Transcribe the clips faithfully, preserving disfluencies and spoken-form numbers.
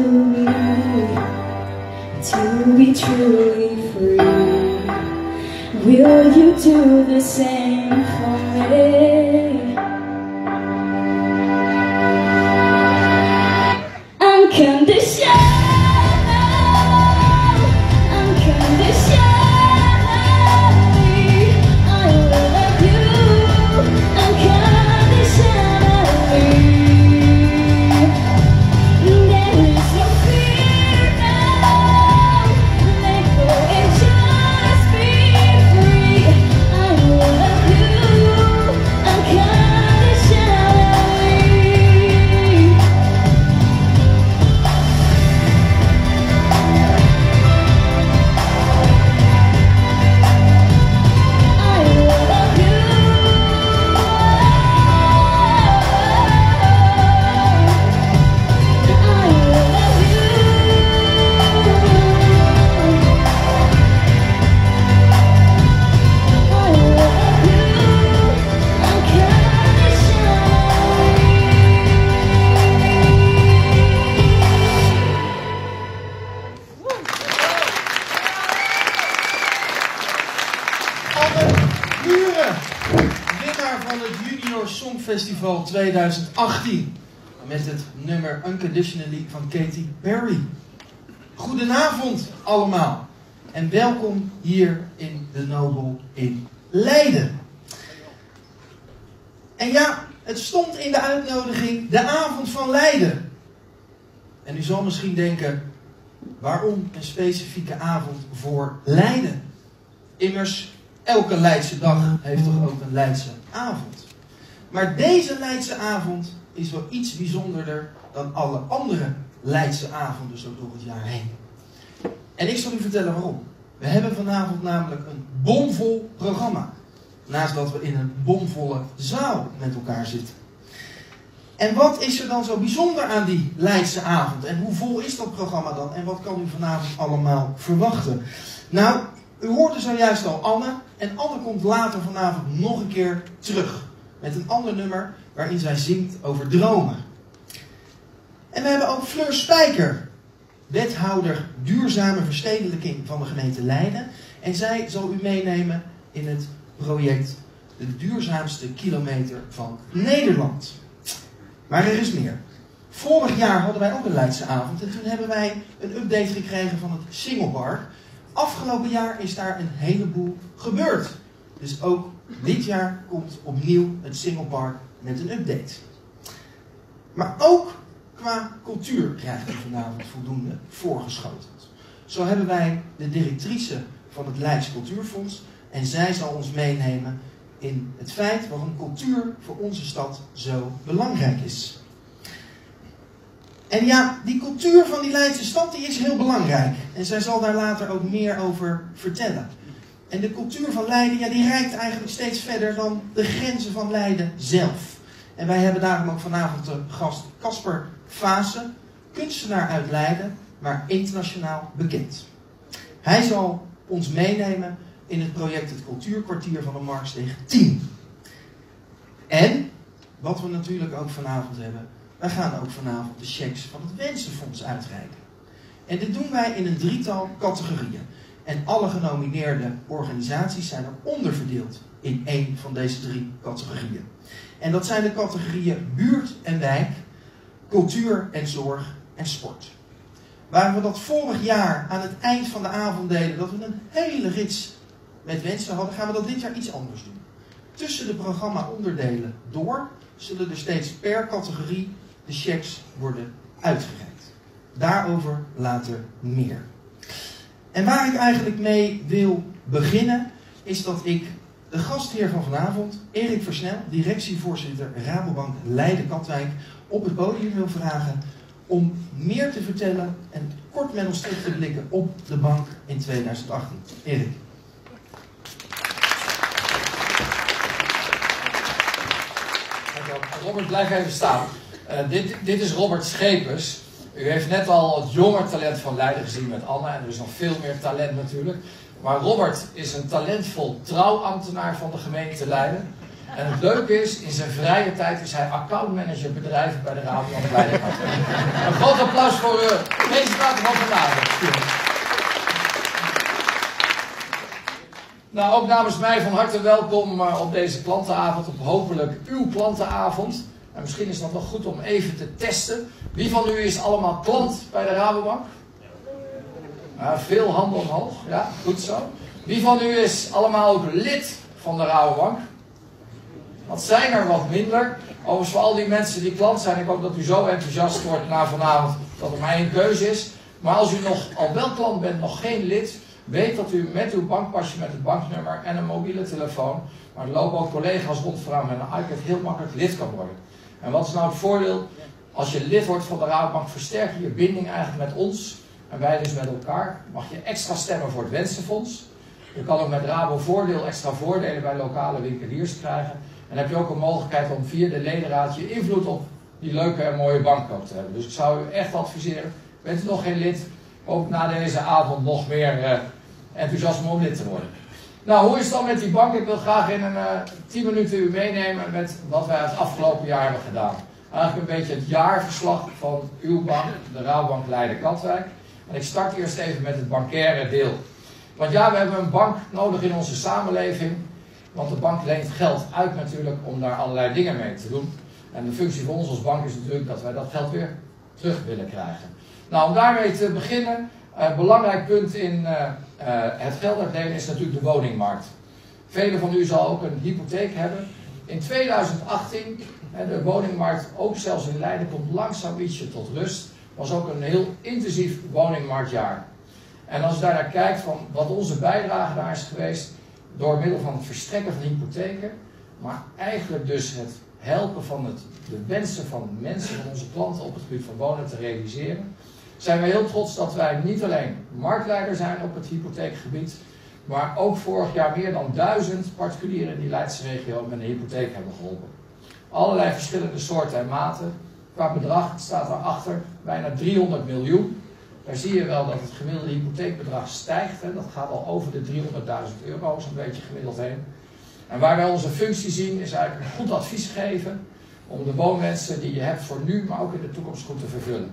me to be truly free? Will you do the same for me? Unconditional, unconditionally, I will love you unconditionally. There is no fear now, let go and just be free. I will love you unconditionally. Songfestival tweeduizend achttien met het nummer Unconditionally van Katy Perry. Goedenavond allemaal en welkom hier in de Nobel in Leiden. En ja, het stond in de uitnodiging de avond van Leiden. En u zal misschien denken, waarom een specifieke avond voor Leiden? Immers, elke Leidse dag heeft toch ook een Leidse avond. Maar deze Leidse avond is wel iets bijzonderder dan alle andere Leidse avonden zo door het jaar heen. En ik zal u vertellen waarom. We hebben vanavond namelijk een bomvol programma. Naast dat we in een bomvolle zaal met elkaar zitten. En wat is er dan zo bijzonder aan die Leidse avond? En hoe vol is dat programma dan? En wat kan u vanavond allemaal verwachten? Nou, u hoorde zojuist al Anne. En Anne komt later vanavond nog een keer terug. Met een ander nummer waarin zij zingt over dromen. En we hebben ook Fleur Spijker, wethouder duurzame verstedelijking van de gemeente Leiden. En zij zal u meenemen in het project De Duurzaamste Kilometer van Nederland. Maar er is meer. Vorig jaar hadden wij ook een Leidse avond en toen hebben wij een update gekregen van het Singelpark. Afgelopen jaar is daar een heleboel gebeurd. Dus ook dit jaar komt opnieuw het Singelpark met een update. Maar ook qua cultuur krijgt u vanavond voldoende voorgeschoteld. Zo hebben wij de directrice van het Leids Cultuurfonds en zij zal ons meenemen in het feit waarom cultuur voor onze stad zo belangrijk is. En ja, die cultuur van die Leidse stad die is heel belangrijk. En zij zal daar later ook meer over vertellen. En de cultuur van Leiden, ja, die reikt eigenlijk steeds verder dan de grenzen van Leiden zelf. En wij hebben daarom ook vanavond de gast Casper Vaassen, kunstenaar uit Leiden, maar internationaal bekend. Hij zal ons meenemen in het project Het Cultuurkwartier van de Marksteeg tien. En, wat we natuurlijk ook vanavond hebben, wij gaan ook vanavond de checks van het Wensenfonds uitreiken. En dit doen wij in een drietal categorieën. En alle genomineerde organisaties zijn er onderverdeeld in één van deze drie categorieën. En dat zijn de categorieën buurt en wijk, cultuur en zorg en sport. Waar we dat vorig jaar aan het eind van de avond deden, dat we een hele rits met wensen hadden, gaan we dat dit jaar iets anders doen. Tussen de programma-onderdelen door zullen er steeds per categorie de checks worden uitgereikt. Daarover later meer. En waar ik eigenlijk mee wil beginnen, is dat ik de gastheer van vanavond, Erik Versnel, directievoorzitter Rabobank Leiden-Katwijk, op het podium wil vragen om meer te vertellen en kort met ons terug te blikken op de bank in tweeduizend achttien. Erik. Robert, blijf even staan. Uh, dit, dit is Robert Schepers. U heeft net al het jonge talent van Leiden gezien met Anne. En er is nog veel meer talent natuurlijk. Maar Robert is een talentvol trouwambtenaar van de gemeente Leiden. En het leuke is, in zijn vrije tijd is hij accountmanager bedrijven bij de Rabobank Leiden. Een groot applaus voor uh, deze datum van vandaag. Nou, ook namens mij van harte welkom uh, op deze klantenavond, op hopelijk uw klantenavond. En misschien is het nog wel goed om even te testen. Wie van u is allemaal klant bij de Rabobank? Uh, veel handen omhoog, ja, goed zo. Wie van u is allemaal ook lid van de Rabobank? Dat zijn er wat minder. Overigens voor al die mensen die klant zijn, ik hoop dat u zo enthousiast wordt na vanavond dat er maar één keuze is. Maar als u nog al wel klant bent, nog geen lid, weet dat u met uw bankpasje met het banknummer en een mobiele telefoon, maar er lopen ook collega's rond vooraan met een iPad, heel makkelijk lid kan worden. En wat is nou het voordeel? Als je lid wordt van de Rabobank, versterk je je binding eigenlijk met ons en wij dus met elkaar. Mag je extra stemmen voor het Wensenfonds. Je kan ook met Rabo Voordeel extra voordelen bij lokale winkeliers krijgen. En dan heb je ook een mogelijkheid om via de ledenraad je invloed op die leuke en mooie bankkoop te hebben. Dus ik zou u echt adviseren, bent u nog geen lid, ook na deze avond nog meer uh, enthousiasme om lid te worden. Nou, hoe is het dan met die bank? Ik wil graag in een uh, tien minuten u meenemen met wat wij het afgelopen jaar hebben gedaan. Eigenlijk een beetje het jaarverslag van uw bank, de Rabobank Leiden-Katwijk. En ik start eerst even met het bankaire deel. Want ja, we hebben een bank nodig in onze samenleving. Want de bank leent geld uit natuurlijk om daar allerlei dingen mee te doen. En de functie van ons als bank is natuurlijk dat wij dat geld weer terug willen krijgen. Nou, om daarmee te beginnen, een uh, belangrijk punt in uh, uh, het geld uitlenen is natuurlijk de woningmarkt. Velen van u zal ook een hypotheek hebben. In tweeduizend achttien, uh, de woningmarkt, ook zelfs in Leiden, komt langzaam ietsje tot rust. Was ook een heel intensief woningmarktjaar. En als je daar naar kijkt van wat onze bijdrage daar is geweest, door middel van het verstrekken van hypotheken, maar eigenlijk dus het helpen van het, de wensen van mensen, van onze klanten op het gebied van wonen te realiseren, zijn we heel trots dat wij niet alleen marktleider zijn op het hypotheekgebied, maar ook vorig jaar meer dan duizend particulieren in die Leidse regio met een hypotheek hebben geholpen. Allerlei verschillende soorten en maten. Qua bedrag staat daarachter bijna driehonderd miljoen. Daar zie je wel dat het gemiddelde hypotheekbedrag stijgt. Hè. Dat gaat al over de driehonderdduizend euro, zo'n beetje gemiddeld heen. En waar wij onze functie zien is eigenlijk een goed advies geven om de woonwensen die je hebt voor nu, maar ook in de toekomst goed te vervullen.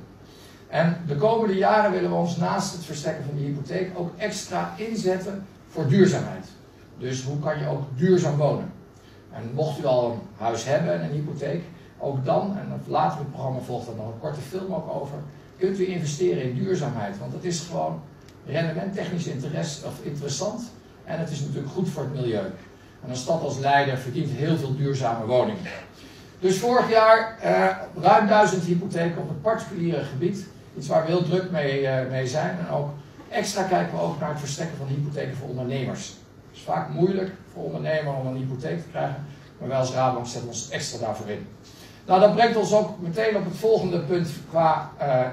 En de komende jaren willen we ons naast het verstrekken van de hypotheek ook extra inzetten voor duurzaamheid. Dus hoe kan je ook duurzaam wonen? En mocht u al een huis hebben en een hypotheek, ook dan, en later in het programma volgt er nog een korte film ook over, kunt u investeren in duurzaamheid. Want dat is gewoon rendementtechnisch interesse, of interessant en het is natuurlijk goed voor het milieu. En een stad als Leiden verdient heel veel duurzame woningen. Dus vorig jaar eh, ruim duizend hypotheken op het particuliere gebied. Iets waar we heel druk mee, uh, mee zijn. En ook extra kijken we ook naar het verstrekken van hypotheken voor ondernemers. Het is vaak moeilijk voor ondernemers om een hypotheek te krijgen. Maar wij als Rabobank zetten ons extra daarvoor in. Nou, dat brengt ons ook meteen op het volgende punt qua uh, uh,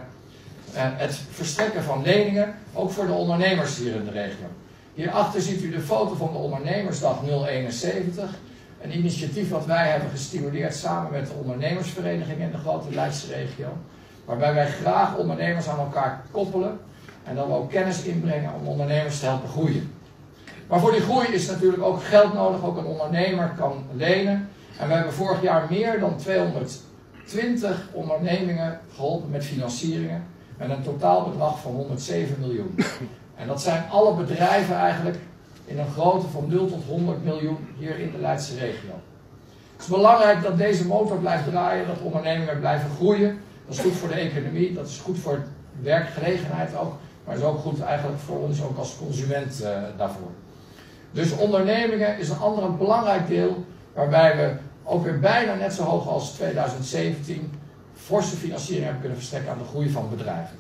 het verstrekken van leningen. Ook voor de ondernemers hier in de regio. Hierachter ziet u de foto van de Ondernemersdag nul eenenzeventig. Een initiatief wat wij hebben gestimuleerd samen met de ondernemersvereniging in de grote Leidse regio. Waarbij wij graag ondernemers aan elkaar koppelen. En dat we ook kennis inbrengen om ondernemers te helpen groeien. Maar voor die groei is natuurlijk ook geld nodig. Ook een ondernemer kan lenen. En we hebben vorig jaar meer dan tweehonderdtwintig ondernemingen geholpen met financieringen. Met een totaalbedrag van honderdzeven miljoen. En dat zijn alle bedrijven eigenlijk in een grootte van nul tot honderd miljoen hier in de Leidse regio. Het is belangrijk dat deze motor blijft draaien, dat ondernemingen blijven groeien. Dat is goed voor de economie, dat is goed voor de werkgelegenheid ook. Maar is ook goed eigenlijk voor ons ook als consument uh, daarvoor. Dus ondernemingen is een ander belangrijk deel waarbij we ook weer bijna net zo hoog als tweeduizend zeventien forse financiering hebben kunnen verstrekken aan de groei van bedrijven.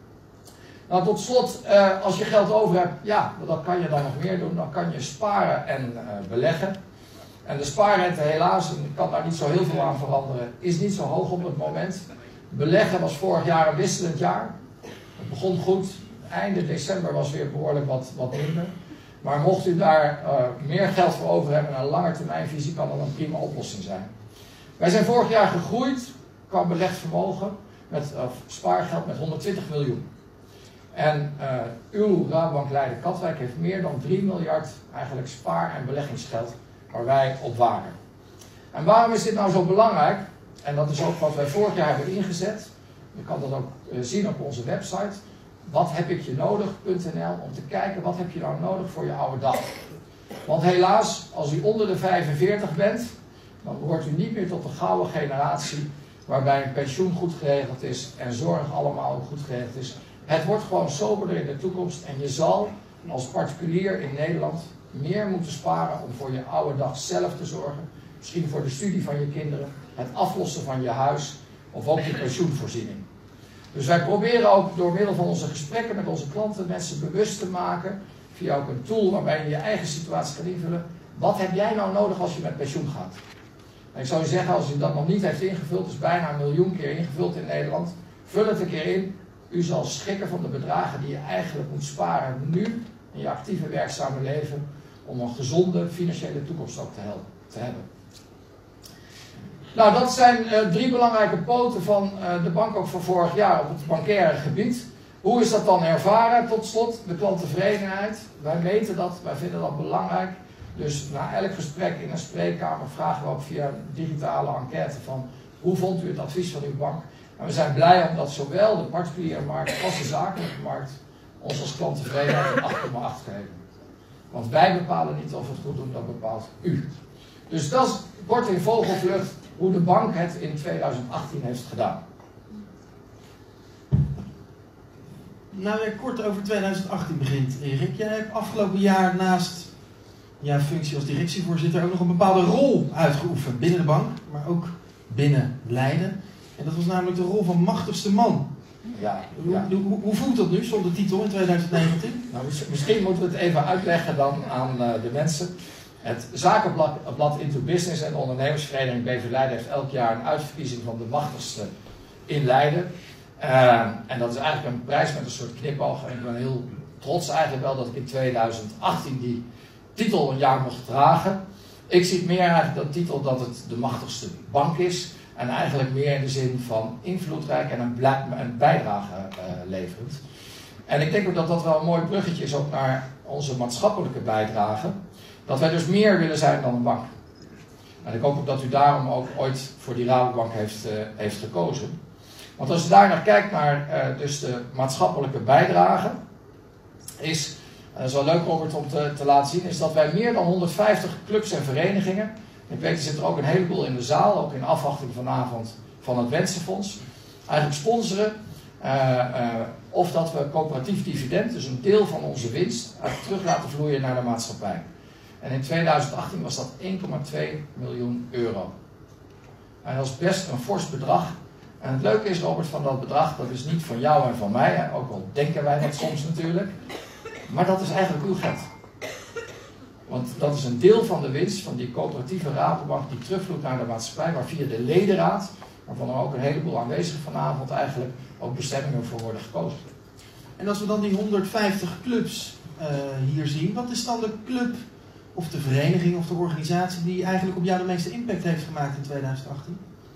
Nou, tot slot, uh, als je geld over hebt, ja, wat kan je dan nog meer doen? Dan kan je sparen en uh, beleggen. En de spaarrente helaas, en ik kan daar niet zo heel veel aan veranderen, is niet zo hoog op het moment. Beleggen was vorig jaar een wisselend jaar. Het begon goed, einde december was weer behoorlijk wat, wat minder. Maar mocht u daar uh, meer geld voor over hebben en een langetermijnvisie, kan dat een prima oplossing zijn. Wij zijn vorig jaar gegroeid qua belegd vermogen, met uh, spaargeld met honderdtwintig miljoen. En uh, uw Rabobank Leiden-Katwijk heeft meer dan drie miljard eigenlijk spaar- en beleggingsgeld waar wij op waken. En waarom is dit nou zo belangrijk? En dat is ook wat wij vorig jaar hebben ingezet. Je kan dat ook zien op onze website. wat heb ik je nodig punt n l om te kijken wat heb je nou nodig voor je oude dag. Want helaas, als u onder de vijfenveertig bent, dan wordt u niet meer tot de gouden generatie waarbij een pensioen goed geregeld is en zorg allemaal ook goed geregeld is. Het wordt gewoon soberder in de toekomst en je zal als particulier in Nederland meer moeten sparen om voor je oude dag zelf te zorgen. Misschien voor de studie van je kinderen, het aflossen van je huis of ook je pensioenvoorziening. Dus wij proberen ook door middel van onze gesprekken met onze klanten mensen bewust te maken, via ook een tool waarbij je je eigen situatie gaat invullen. Wat heb jij nou nodig als je met pensioen gaat? En ik zou je zeggen, als u dat nog niet heeft ingevuld, is bijna een miljoen keer ingevuld in Nederland, vul het een keer in. U zal schrikken van de bedragen die je eigenlijk moet sparen nu in je actieve werkzame leven om een gezonde financiële toekomst ook te, helpen, te hebben. Nou, dat zijn uh, drie belangrijke poten van uh, de bank ook van vorig jaar op het bankaire gebied. Hoe is dat dan ervaren? Tot slot, de klanttevredenheid. Wij meten dat, wij vinden dat belangrijk. Dus na elk gesprek in een spreekkamer vragen we ook via een digitale enquête van hoe vond u het advies van uw bank? En we zijn blij omdat zowel de particuliere markt als de zakelijke markt ons als klanttevredenheid een acht komma acht geven. Want wij bepalen niet of we het goed doen, dat bepaalt u. Dus dat is kort in vogelvlucht hoe de bank het in tweeduizend achttien heeft gedaan. Nou, weer kort over tweeduizend achttien begint, Erik. Jij hebt afgelopen jaar naast jouw functie als directievoorzitter ook nog een bepaalde rol uitgeoefend binnen de bank, maar ook binnen Leiden. En dat was namelijk de rol van machtigste man. Ja, hoe, ja. hoe, hoe voelt dat nu zonder titel in tweeduizend negentien? Nou, misschien moeten we het even uitleggen dan aan uh, de mensen. Het zakenblad blad Into Business en de ondernemersvereniging B V Leiden heeft elk jaar een uitverkiezing van de machtigste in Leiden. Uh, en dat is eigenlijk een prijs met een soort knipoog. En ik ben heel trots eigenlijk wel dat ik in tweeduizend achttien die titel een jaar mocht dragen. Ik zie het meer eigenlijk dat titel dat het de machtigste bank is. En eigenlijk meer in de zin van invloedrijk en een, een bijdrage uh, leverend. En ik denk ook dat dat wel een mooi bruggetje is ook naar onze maatschappelijke bijdrage. Dat wij dus meer willen zijn dan een bank. En ik hoop ook dat u daarom ook ooit voor die Rabobank heeft, uh, heeft gekozen. Want als je daar naar kijkt naar uh, dus de maatschappelijke bijdrage, is, en dat is wel leuk Robert om te, te laten zien, is dat wij meer dan honderdvijftig clubs en verenigingen, ik weet er zit er ook een heleboel in de zaal, ook in afwachting vanavond van het Wensenfonds, eigenlijk sponsoren. Uh, uh, of dat we coöperatief dividend, dus een deel van onze winst, terug laten vloeien naar de maatschappij. En in tweeduizend achttien was dat één komma twee miljoen euro. En dat is best een fors bedrag. En het leuke is, Robert, van dat bedrag, dat is niet van jou en van mij, hè, ook al denken wij dat soms natuurlijk, maar dat is eigenlijk uw geld. Want dat is een deel van de winst van die coöperatieve Rabobank die terugvloeit naar de maatschappij, waar via de ledenraad, waarvan er ook een heleboel aanwezigen vanavond eigenlijk ook bestemmingen voor worden gekozen. En als we dan die honderdvijftig clubs uh, hier zien, wat is dan de club of de vereniging of de organisatie die eigenlijk op jou de meeste impact heeft gemaakt in tweeduizend achttien?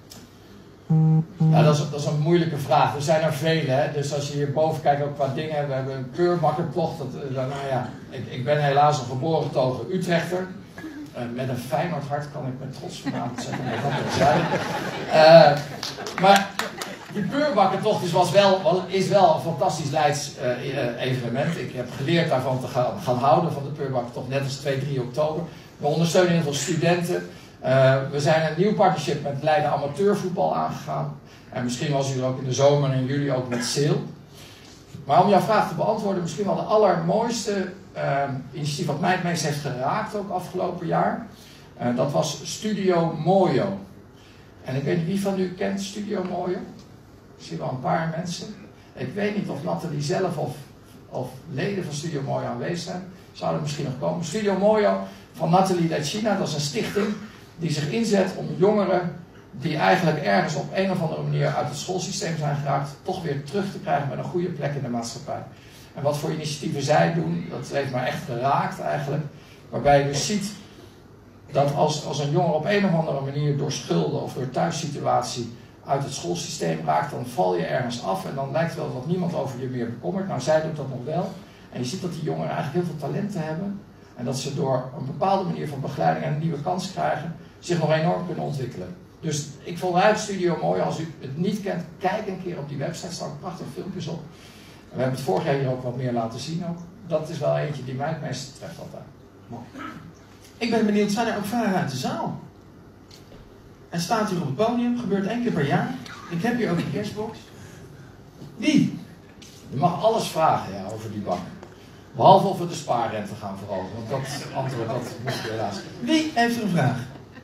Ja, dat is, dat is een moeilijke vraag. Er zijn er vele, hè? Dus als je hierboven kijkt ook qua dingen, we hebben een keurbakkertocht. Dat, uh, nou ja, ik, ik ben helaas een geboren getogen Utrechter. Uh, met een Feyenoord hart kan ik met trots vanavond zeggen dat dat zijn. Uh, maar die peurbakkertocht is, was wel, is wel een fantastisch Leids uh, evenement. Ik heb geleerd daarvan te gaan, gaan houden, van de peurbakkertocht, net als twee, drie oktober. We ondersteunen heel veel studenten. Uh, we zijn een nieuw partnership met Leiden Amateurvoetbal aangegaan. En misschien was u er ook in de zomer en in juli ook met Seel. Maar om jouw vraag te beantwoorden, misschien wel de allermooiste uh, initiatief wat mij het meest heeft geraakt ook afgelopen jaar. Uh, dat was Studio Mojo. En ik weet niet wie van u kent Studio Mojo. Ik zie wel een paar mensen. Ik weet niet of Nathalie zelf of, of leden van Studio Mojo aanwezig zijn. Zouden misschien nog komen. Studio Mojo van Nathalie Decina, dat is een stichting die zich inzet om jongeren die eigenlijk ergens op een of andere manier uit het schoolsysteem zijn geraakt, toch weer terug te krijgen met een goede plek in de maatschappij. En wat voor initiatieven zij doen, dat heeft mij echt geraakt eigenlijk. Waarbij je dus ziet dat als, als een jongen op een of andere manier door schulden of door thuissituatie uit het schoolsysteem raakt, dan val je ergens af en dan lijkt het wel dat niemand over je meer bekommert. Nou, zij doet dat nog wel. En je ziet dat die jongeren eigenlijk heel veel talenten hebben. En dat ze door een bepaalde manier van begeleiding en een nieuwe kans krijgen, zich nog enorm kunnen ontwikkelen. Dus ik vond Ruitstudio mooi. Als u het niet kent, kijk een keer op die website. Er staan prachtige filmpjes op. En we hebben het vorig jaar hier ook wat meer laten zien. Ook. Dat is wel eentje die mij het meest treft altijd. Mooi. Ik ben benieuwd, zijn er ook vragen uit de zaal? En staat hier op het podium, gebeurt één keer per jaar. Ik heb hier ook een cashbox. Wie? Je mag alles vragen ja, over die bank. Behalve of we de spaarrente gaan verhogen. Want dat antwoord dat moet je helaas. Wie heeft er een vraag?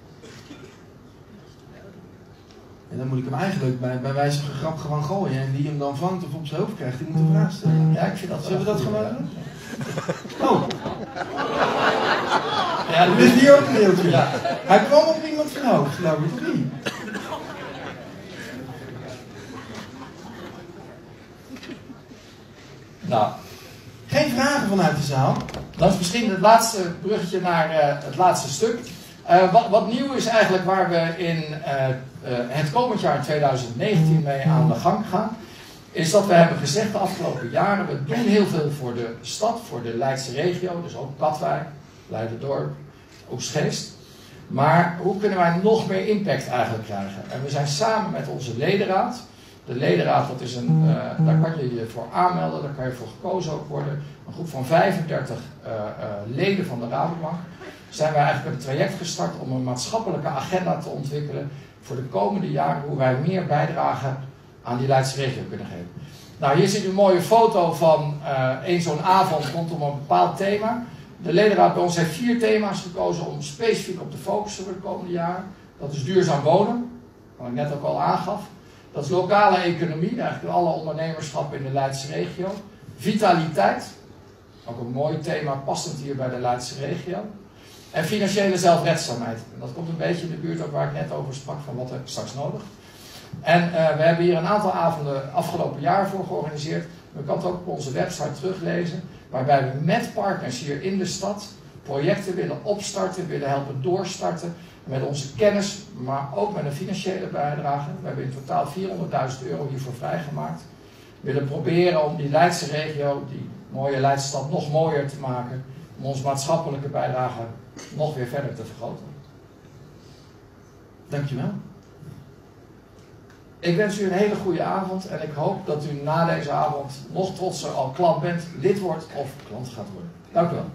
En dan moet ik hem eigenlijk bij, bij wijze van grap gewoon gooien. En die hem dan vangt of op zijn hoofd krijgt, die moet een vraag stellen. Ja, ik vind dat. Zullen we dat gewoon doen? Oh. Ja, er is hier ook een deeltje. Ja. Hij kwam op iemand van hoofd, geloof ik, of niet? Nou. Geen vragen vanuit de zaal. Dat is misschien het laatste bruggetje naar uh, het laatste stuk. Uh, wat, wat nieuw is eigenlijk waar we in uh, uh, het komend jaar in tweeduizend negentien mee aan de gang gaan. Is dat we hebben gezegd de afgelopen jaren, we doen heel veel voor de stad, voor de Leidse regio. Dus ook Katwijk, Leiderdorp, Oostgeest. Maar hoe kunnen wij nog meer impact eigenlijk krijgen? En we zijn samen met onze ledenraad. De ledenraad, dat is een, uh, daar kan je je voor aanmelden, daar kan je voor gekozen ook worden. Een groep van vijfendertig uh, uh, leden van de Rabobank. Zijn wij eigenlijk een traject gestart om een maatschappelijke agenda te ontwikkelen voor de komende jaren, hoe wij meer bijdragen aan die Leidse regio kunnen geven. Nou, hier ziet u een mooie foto van uh, een zo'n avond rondom een bepaald thema. De ledenraad bij ons heeft vier thema's gekozen om specifiek op te focussen voor de komende jaren. Dat is duurzaam wonen, wat ik net ook al aangaf. Dat is lokale economie, eigenlijk alle ondernemerschap in de Leidse regio. Vitaliteit, ook een mooi thema, passend hier bij de Leidse regio. En financiële zelfredzaamheid. En dat komt een beetje in de buurt ook waar ik net over sprak, van wat er straks nodig. En uh, we hebben hier een aantal avonden afgelopen jaar voor georganiseerd. U kan het ook op onze website teruglezen. Waarbij we met partners hier in de stad projecten willen opstarten, willen helpen doorstarten. Met onze kennis, maar ook met een financiële bijdrage. We hebben in totaal vierhonderdduizend euro hiervoor vrijgemaakt. We willen proberen om die Leidse regio, die mooie Leidse stad, nog mooier te maken. Om onze maatschappelijke bijdrage nog weer verder te vergroten. Dankjewel. Ik wens u een hele goede avond en ik hoop dat u na deze avond nog trotser al klant bent, lid wordt of klant gaat worden. Dank u wel.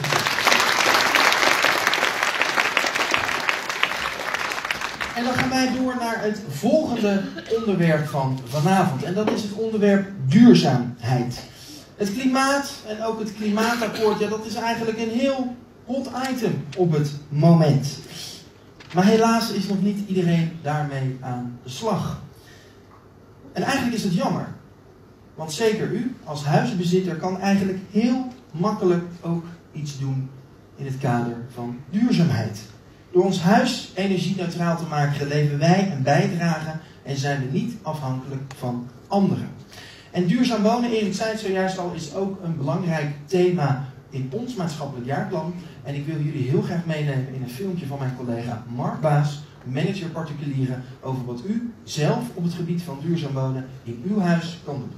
En dan gaan wij door naar het volgende onderwerp van vanavond. En dat is het onderwerp duurzaamheid. Het klimaat en ook het klimaatakkoord, ja, dat is eigenlijk een heel hot item op het moment. Maar helaas is nog niet iedereen daarmee aan de slag. En eigenlijk is het jammer. Want zeker u als huisbezitter kan eigenlijk heel makkelijk ook iets doen in het kader van duurzaamheid. Door ons huis energie-neutraal te maken, leveren wij een bijdrage en zijn we niet afhankelijk van anderen. En duurzaam wonen, Erik zei het zojuist al, is ook een belangrijk thema in ons maatschappelijk jaarplan. En ik wil jullie heel graag meenemen in een filmpje van mijn collega Mark Baas, manager particulieren, over wat u zelf op het gebied van duurzaam wonen in uw huis kan doen.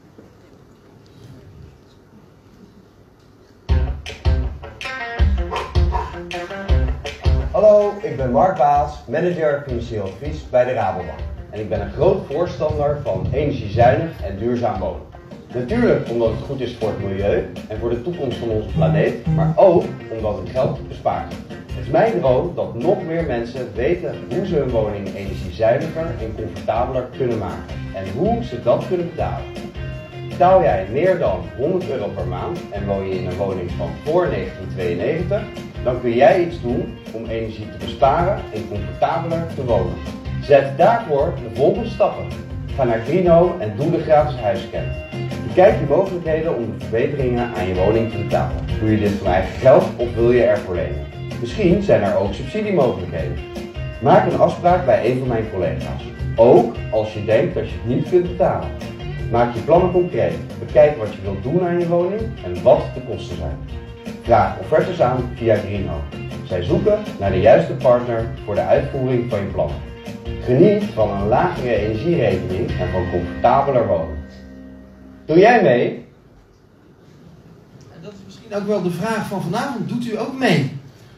Hallo, ik ben Mark Baas, manager financieel advies bij de Rabobank. En ik ben een groot voorstander van energiezuinig en duurzaam wonen. Natuurlijk omdat het goed is voor het milieu en voor de toekomst van onze planeet, maar ook omdat het geld bespaart. Het is mijn droom dat nog meer mensen weten hoe ze hun woning energiezuiniger en comfortabeler kunnen maken. En hoe ze dat kunnen betalen. Betaal jij meer dan honderd euro per maand en woon je in een woning van voor negentien tweeënnegentig, dan kun jij iets doen om energie te besparen en comfortabeler te wonen. Zet daarvoor de volgende stappen. Ga naar Greenhome en doe de gratis huisscan. Bekijk je mogelijkheden om de verbeteringen aan je woning te betalen. Doe je dit van eigen geld of wil je ervoor lenen? Misschien zijn er ook subsidiemogelijkheden. Maak een afspraak bij een van mijn collega's. Ook als je denkt dat je het niet kunt betalen. Maak je plannen concreet. Bekijk wat je wilt doen aan je woning en wat de kosten zijn. Vraag offertes aan via Greenhome. Zij zoeken naar de juiste partner voor de uitvoering van je plannen. Geniet van een lagere energierekening en van comfortabeler wonen. Doe jij mee? En dat is misschien ook wel de vraag van vanavond. Doet u ook mee?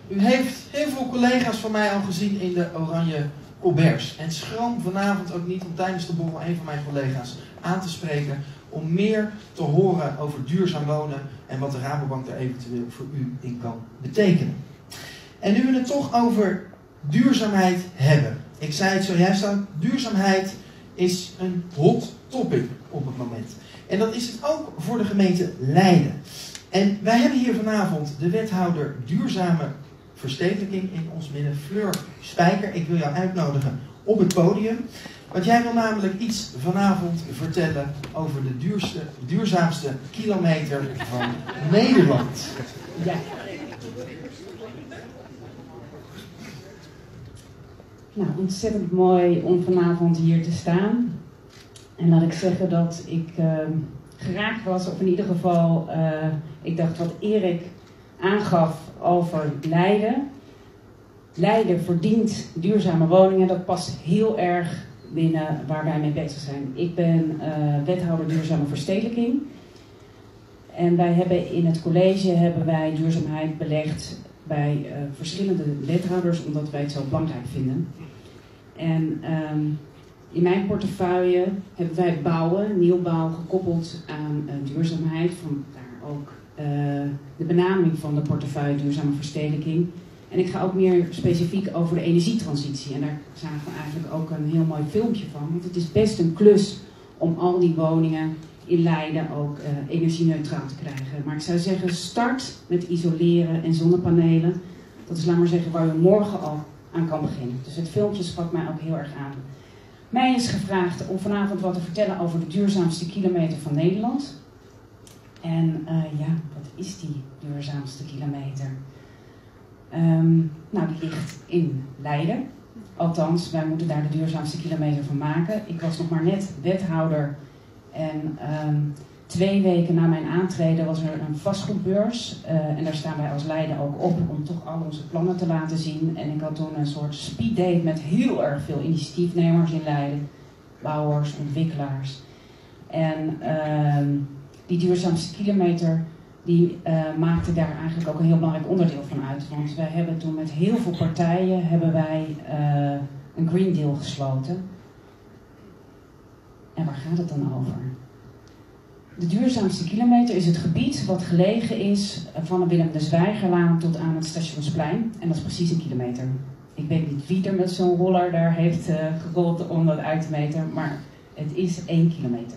U heeft heel veel collega's van mij al gezien in de oranje colberts. En schroom vanavond ook niet om tijdens de borrel een van mijn collega's aan te spreken om meer te horen over duurzaam wonen en wat de Rabobank er eventueel voor u in kan betekenen. En nu we het toch over duurzaamheid hebben. Ik zei het zojuist al, duurzaamheid is een hot topic op het moment. En dat is het ook voor de gemeente Leiden. En wij hebben hier vanavond de wethouder duurzame verstedelijking in ons midden, Fleur Spijker. Ik wil jou uitnodigen op het podium. Want jij wil namelijk iets vanavond vertellen over de duurste, duurzaamste kilometer van Nederland. Ja. Nou, ontzettend mooi om vanavond hier te staan. En laat ik zeggen dat ik uh, geraakt was, of in ieder geval, uh, ik dacht wat Erik aangaf over Leiden. Leiden verdient duurzame woningen, dat past heel erg binnen waar wij mee bezig zijn. Ik ben uh, wethouder duurzame verstedelijking. En wij hebben in het college hebben wij duurzaamheid belegd bij uh, verschillende wethouders, omdat wij het zo belangrijk vinden. En um, in mijn portefeuille hebben wij bouwen, nieuwbouw, gekoppeld aan uh, duurzaamheid. Vandaar ook uh, de benaming van de portefeuille duurzame verstedelijking. En ik ga ook meer specifiek over de energietransitie. En daar zagen we eigenlijk ook een heel mooi filmpje van. Want het is best een klus om al die woningen in Leiden ook uh, energie-neutraal te krijgen. Maar ik zou zeggen, start met isoleren en zonnepanelen. Dat is, laat maar zeggen, waar u morgen al aan kan beginnen. Dus het filmpje sprak mij ook heel erg aan. Mij is gevraagd om vanavond wat te vertellen over de duurzaamste kilometer van Nederland. En uh, ja, wat is die duurzaamste kilometer? Um, nou, die ligt in Leiden. Althans, wij moeten daar de duurzaamste kilometer van maken. Ik was nog maar net wethouder en um, twee weken na mijn aantreden was er een vastgoedbeurs. Uh, en daar staan wij als Leiden ook op om toch al onze plannen te laten zien. En ik had toen een soort speeddate met heel erg veel initiatiefnemers in Leiden. Bouwers, ontwikkelaars. En uh, die duurzaamste kilometer die uh, maakte daar eigenlijk ook een heel belangrijk onderdeel van uit. Want wij hebben toen met heel veel partijen hebben wij uh, een Green Deal gesloten. En waar gaat het dan over? De duurzaamste kilometer is het gebied wat gelegen is van de Willem de Zwijgerlaan tot aan het Stationsplein. En dat is precies een kilometer. Ik weet niet wie er met zo'n roller daar heeft uh, gerold om dat uit te meten, maar het is één kilometer.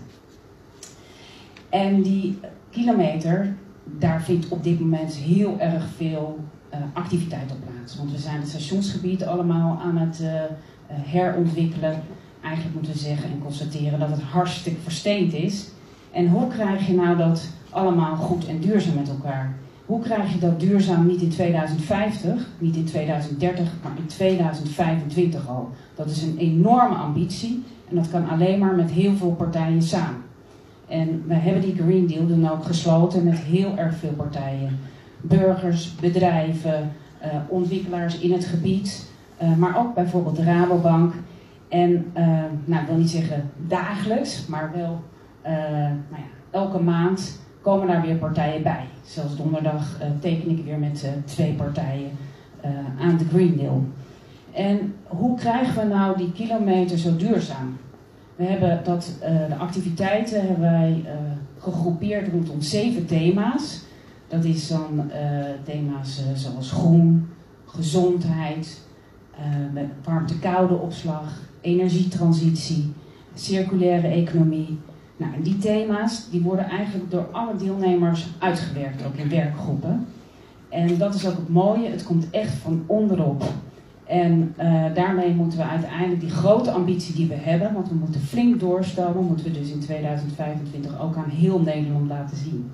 En die kilometer, daar vindt op dit moment heel erg veel uh, activiteit op plaats. Want we zijn het stationsgebied allemaal aan het uh, uh, herontwikkelen. Eigenlijk moeten we zeggen en constateren dat het hartstikke versteend is. En hoe krijg je nou dat allemaal goed en duurzaam met elkaar? Hoe krijg je dat duurzaam niet in tweeduizend vijftig, niet in tweeduizend dertig, maar in tweeduizend vijfentwintig al? Dat is een enorme ambitie en dat kan alleen maar met heel veel partijen samen. En we hebben die Green Deal dan ook gesloten met heel erg veel partijen. Burgers, bedrijven, uh, ontwikkelaars in het gebied, uh, maar ook bijvoorbeeld de Rabobank. En, uh, nou ik wil niet zeggen dagelijks, maar wel uh, nou ja, elke maand komen daar weer partijen bij. Zelfs donderdag uh, teken ik weer met uh, twee partijen uh, aan de Green Deal. En hoe krijgen we nou die kilometer zo duurzaam? We hebben dat, uh, de activiteiten hebben wij uh, gegroepeerd rondom zeven thema's. Dat is dan uh, thema's uh, zoals groen, gezondheid, uh, warmte-koude opslag, energietransitie, circulaire economie. Nou, en die thema's die worden eigenlijk door alle deelnemers uitgewerkt, ook in werkgroepen. En dat is ook het mooie, het komt echt van onderop. En uh, daarmee moeten we uiteindelijk die grote ambitie die we hebben, want we moeten flink doorstomen, moeten we dus in tweeduizend vijfentwintig ook aan heel Nederland laten zien.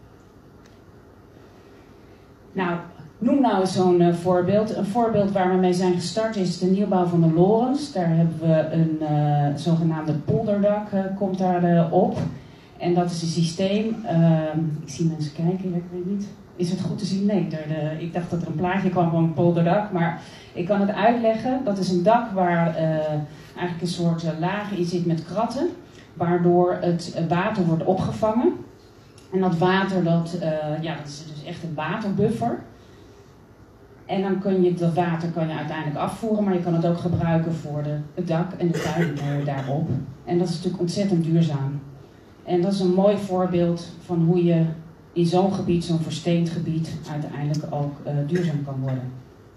Nou, noem nou eens zo'n uh, voorbeeld. Een voorbeeld waar we mee zijn gestart is de nieuwbouw van de Lorens. Daar hebben we een uh, zogenaamde polderdak, uh, komt daar uh, op. En dat is een systeem, uh, ik zie mensen kijken, ik weet niet. Is het goed te zien? Nee, de, de, ik dacht dat er een plaatje kwam van een polderdak, maar ik kan het uitleggen. Dat is een dak waar uh, eigenlijk een soort uh, laag in zit met kratten, waardoor het uh, water wordt opgevangen. En dat water, dat, uh, ja, dat is dus echt een waterbuffer. En dan kun je dat water kan je uiteindelijk afvoeren, maar je kan het ook gebruiken voor de, het dak en de tuin uh, daarop. En dat is natuurlijk ontzettend duurzaam. En dat is een mooi voorbeeld van hoe je in zo'n gebied, zo'n versteend gebied, uiteindelijk ook uh, duurzaam kan worden.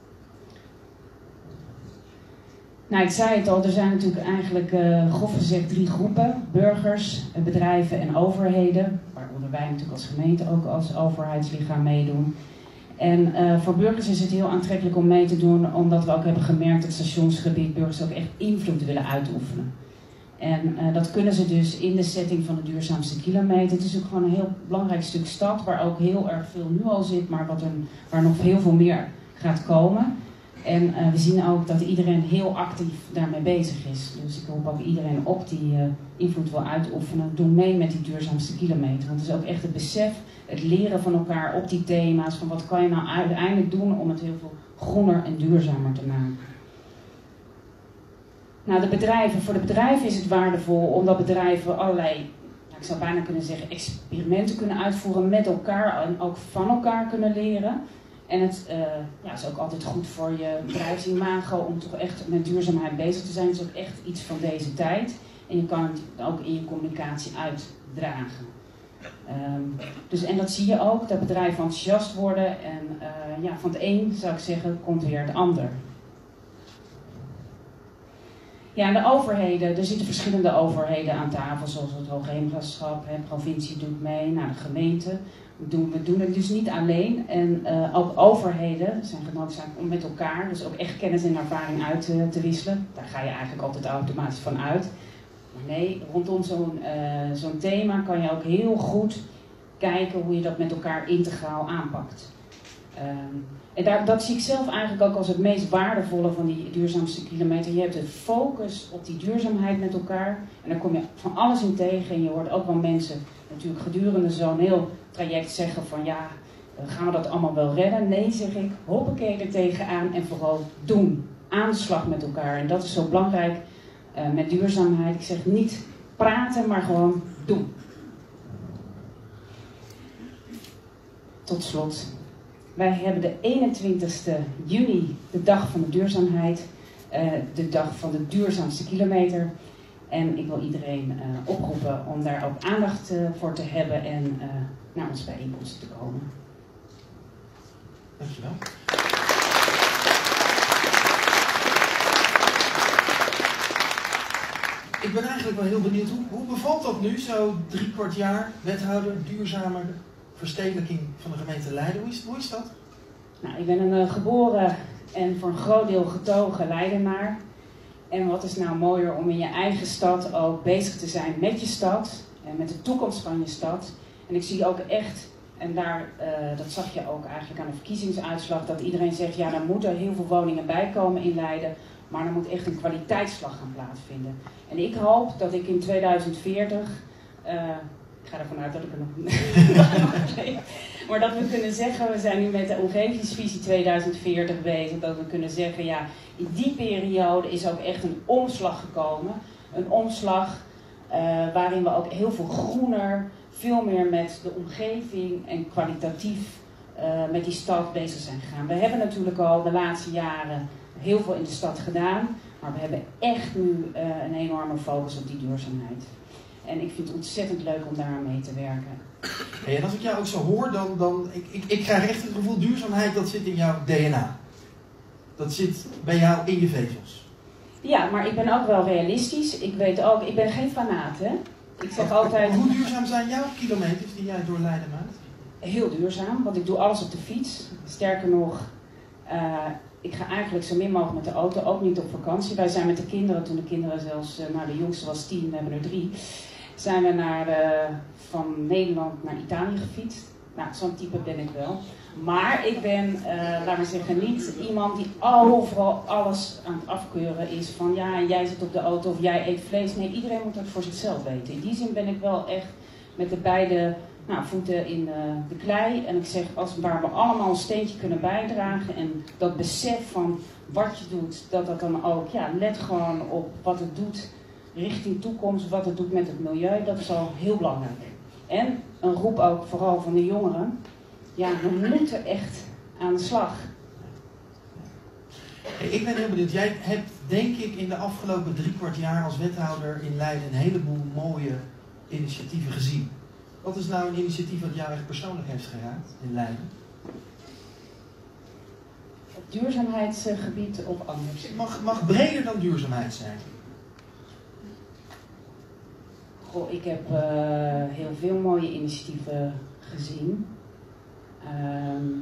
Nou, ik zei het al, er zijn natuurlijk eigenlijk uh, grof gezegd drie groepen. Burgers, bedrijven en overheden. Waaronder wij natuurlijk als gemeente ook als overheidslichaam meedoen. En uh, voor burgers is het heel aantrekkelijk om mee te doen, omdat we ook hebben gemerkt dat het stationsgebied burgers ook echt invloed willen uitoefenen. En uh, dat kunnen ze dus in de setting van de duurzaamste kilometer. Het is ook gewoon een heel belangrijk stuk stad, waar ook heel erg veel nu al zit, maar wat er, waar nog heel veel meer gaat komen. En uh, we zien ook dat iedereen heel actief daarmee bezig is. Dus ik roep ook iedereen op die uh, invloed wil uitoefenen. Doe mee met die duurzaamste kilometer. Want het is ook echt het besef, het leren van elkaar op die thema's. Van wat kan je nou uiteindelijk doen om het heel veel groener en duurzamer te maken. Nou, de bedrijven. Voor de bedrijven is het waardevol omdat bedrijven allerlei, nou, ik zou bijna kunnen zeggen, experimenten kunnen uitvoeren met elkaar. En ook van elkaar kunnen leren. En het uh, ja, is ook altijd goed voor je bedrijfsimago om toch echt met duurzaamheid bezig te zijn. Het is ook echt iets van deze tijd. En je kan het ook in je communicatie uitdragen. Um, dus, en dat zie je ook, dat bedrijven enthousiast worden. En uh, ja, van het een, zou ik zeggen, komt weer het ander. Ja, en de overheden, er zitten verschillende overheden aan tafel, zoals het Hoogheemraadschap, de provincie doet mee, nou, de gemeente. We doen, we doen het dus niet alleen. En uh, ook overheden zijn genoodzaakt om met elkaar, dus ook echt kennis en ervaring uit te, te wisselen. Daar ga je eigenlijk altijd automatisch van uit. Maar nee, rondom zo'n uh, zo'n thema kan je ook heel goed kijken hoe je dat met elkaar integraal aanpakt. Um, en daar, dat zie ik zelf eigenlijk ook als het meest waardevolle van die duurzaamste kilometer. Je hebt de focus op die duurzaamheid met elkaar. En daar kom je van alles in tegen. En je hoort ook wel mensen natuurlijk gedurende zo'n heel traject zeggen van ja, gaan we dat allemaal wel redden? Nee, zeg ik, hoppakee er tegenaan en vooral doen. Aan de slag met elkaar. En dat is zo belangrijk uh, met duurzaamheid. Ik zeg niet praten, maar gewoon doen. Tot slot. Wij hebben de eenentwintigste juni, de dag van de duurzaamheid, uh, de dag van de duurzaamste kilometer. En ik wil iedereen uh, oproepen om daar ook aandacht uh, voor te hebben en uh, naar onze bijeenkomsten te komen. Dankjewel. Ik ben eigenlijk wel heel benieuwd, hoe, hoe bevalt dat nu, zo drie kwart jaar wethouder, duurzame verstedelijking van de gemeente Leiden? Hoe is, hoe is dat? Nou, ik ben een uh, geboren en voor een groot deel getogen Leidenaar. En wat is nou mooier om in je eigen stad ook bezig te zijn met je stad en met de toekomst van je stad. En ik zie ook echt, en daar, uh, dat zag je ook eigenlijk aan de verkiezingsuitslag, dat iedereen zegt ja, er moeten heel veel woningen bij komen in Leiden, maar er moet echt een kwaliteitsslag gaan plaatsvinden. En ik hoop dat ik in tweeduizend veertig, uh, ik ga ervan uit dat ik er nog maar dat we kunnen zeggen, we zijn nu met de omgevingsvisie tweeduizend veertig bezig, dat we kunnen zeggen, ja, in die periode is ook echt een omslag gekomen. Een omslag uh, waarin we ook heel veel groener, veel meer met de omgeving en kwalitatief uh, met die stad bezig zijn gegaan. We hebben natuurlijk al de laatste jaren heel veel in de stad gedaan, maar we hebben echt nu uh, een enorme focus op die duurzaamheid. En ik vind het ontzettend leuk om daar aan mee te werken. Hey, en als ik jou ook zo hoor, dan, dan ik, ik, ik krijg echt het gevoel, duurzaamheid, dat zit in jouw D N A. Dat zit bij jou in je vezels. Ja, maar ik ben ook wel realistisch. Ik weet ook, ik ben geen fanaat, hè. Ik zeg altijd... Hoe duurzaam zijn jouw kilometers die jij door Leiden maakt? Heel duurzaam, want ik doe alles op de fiets. Sterker nog, uh, ik ga eigenlijk zo min mogelijk met de auto, ook niet op vakantie. Wij zijn met de kinderen, toen de kinderen zelfs, uh, nou de jongste was tien, we hebben er drie, zijn we naar, uh, van Nederland naar Italië gefietst. Nou, zo'n type ben ik wel. Maar ik ben, uh, laat maar zeggen, niet iemand die overal alles aan het afkeuren is. Van ja, jij zit op de auto of jij eet vlees. Nee, iedereen moet dat voor zichzelf weten. In die zin ben ik wel echt met de beide nou, voeten in uh, de klei. En ik zeg, als, waar we allemaal een steentje kunnen bijdragen. En dat besef van wat je doet, dat dat dan ook, ja, let gewoon op wat het doet richting toekomst. Wat het doet met het milieu, dat is al heel belangrijk. En een roep ook vooral van de jongeren. Ja, we moeten echt aan de slag. Hey, ik ben heel benieuwd. Jij hebt denk ik in de afgelopen drie kwart jaar als wethouder in Leiden een heleboel mooie initiatieven gezien. Wat is nou een initiatief dat jou echt persoonlijk heeft geraakt in Leiden? Op duurzaamheidsgebied of anders? Het mag, mag breder dan duurzaamheid zijn. Goh, ik heb uh, heel veel mooie initiatieven gezien. Um,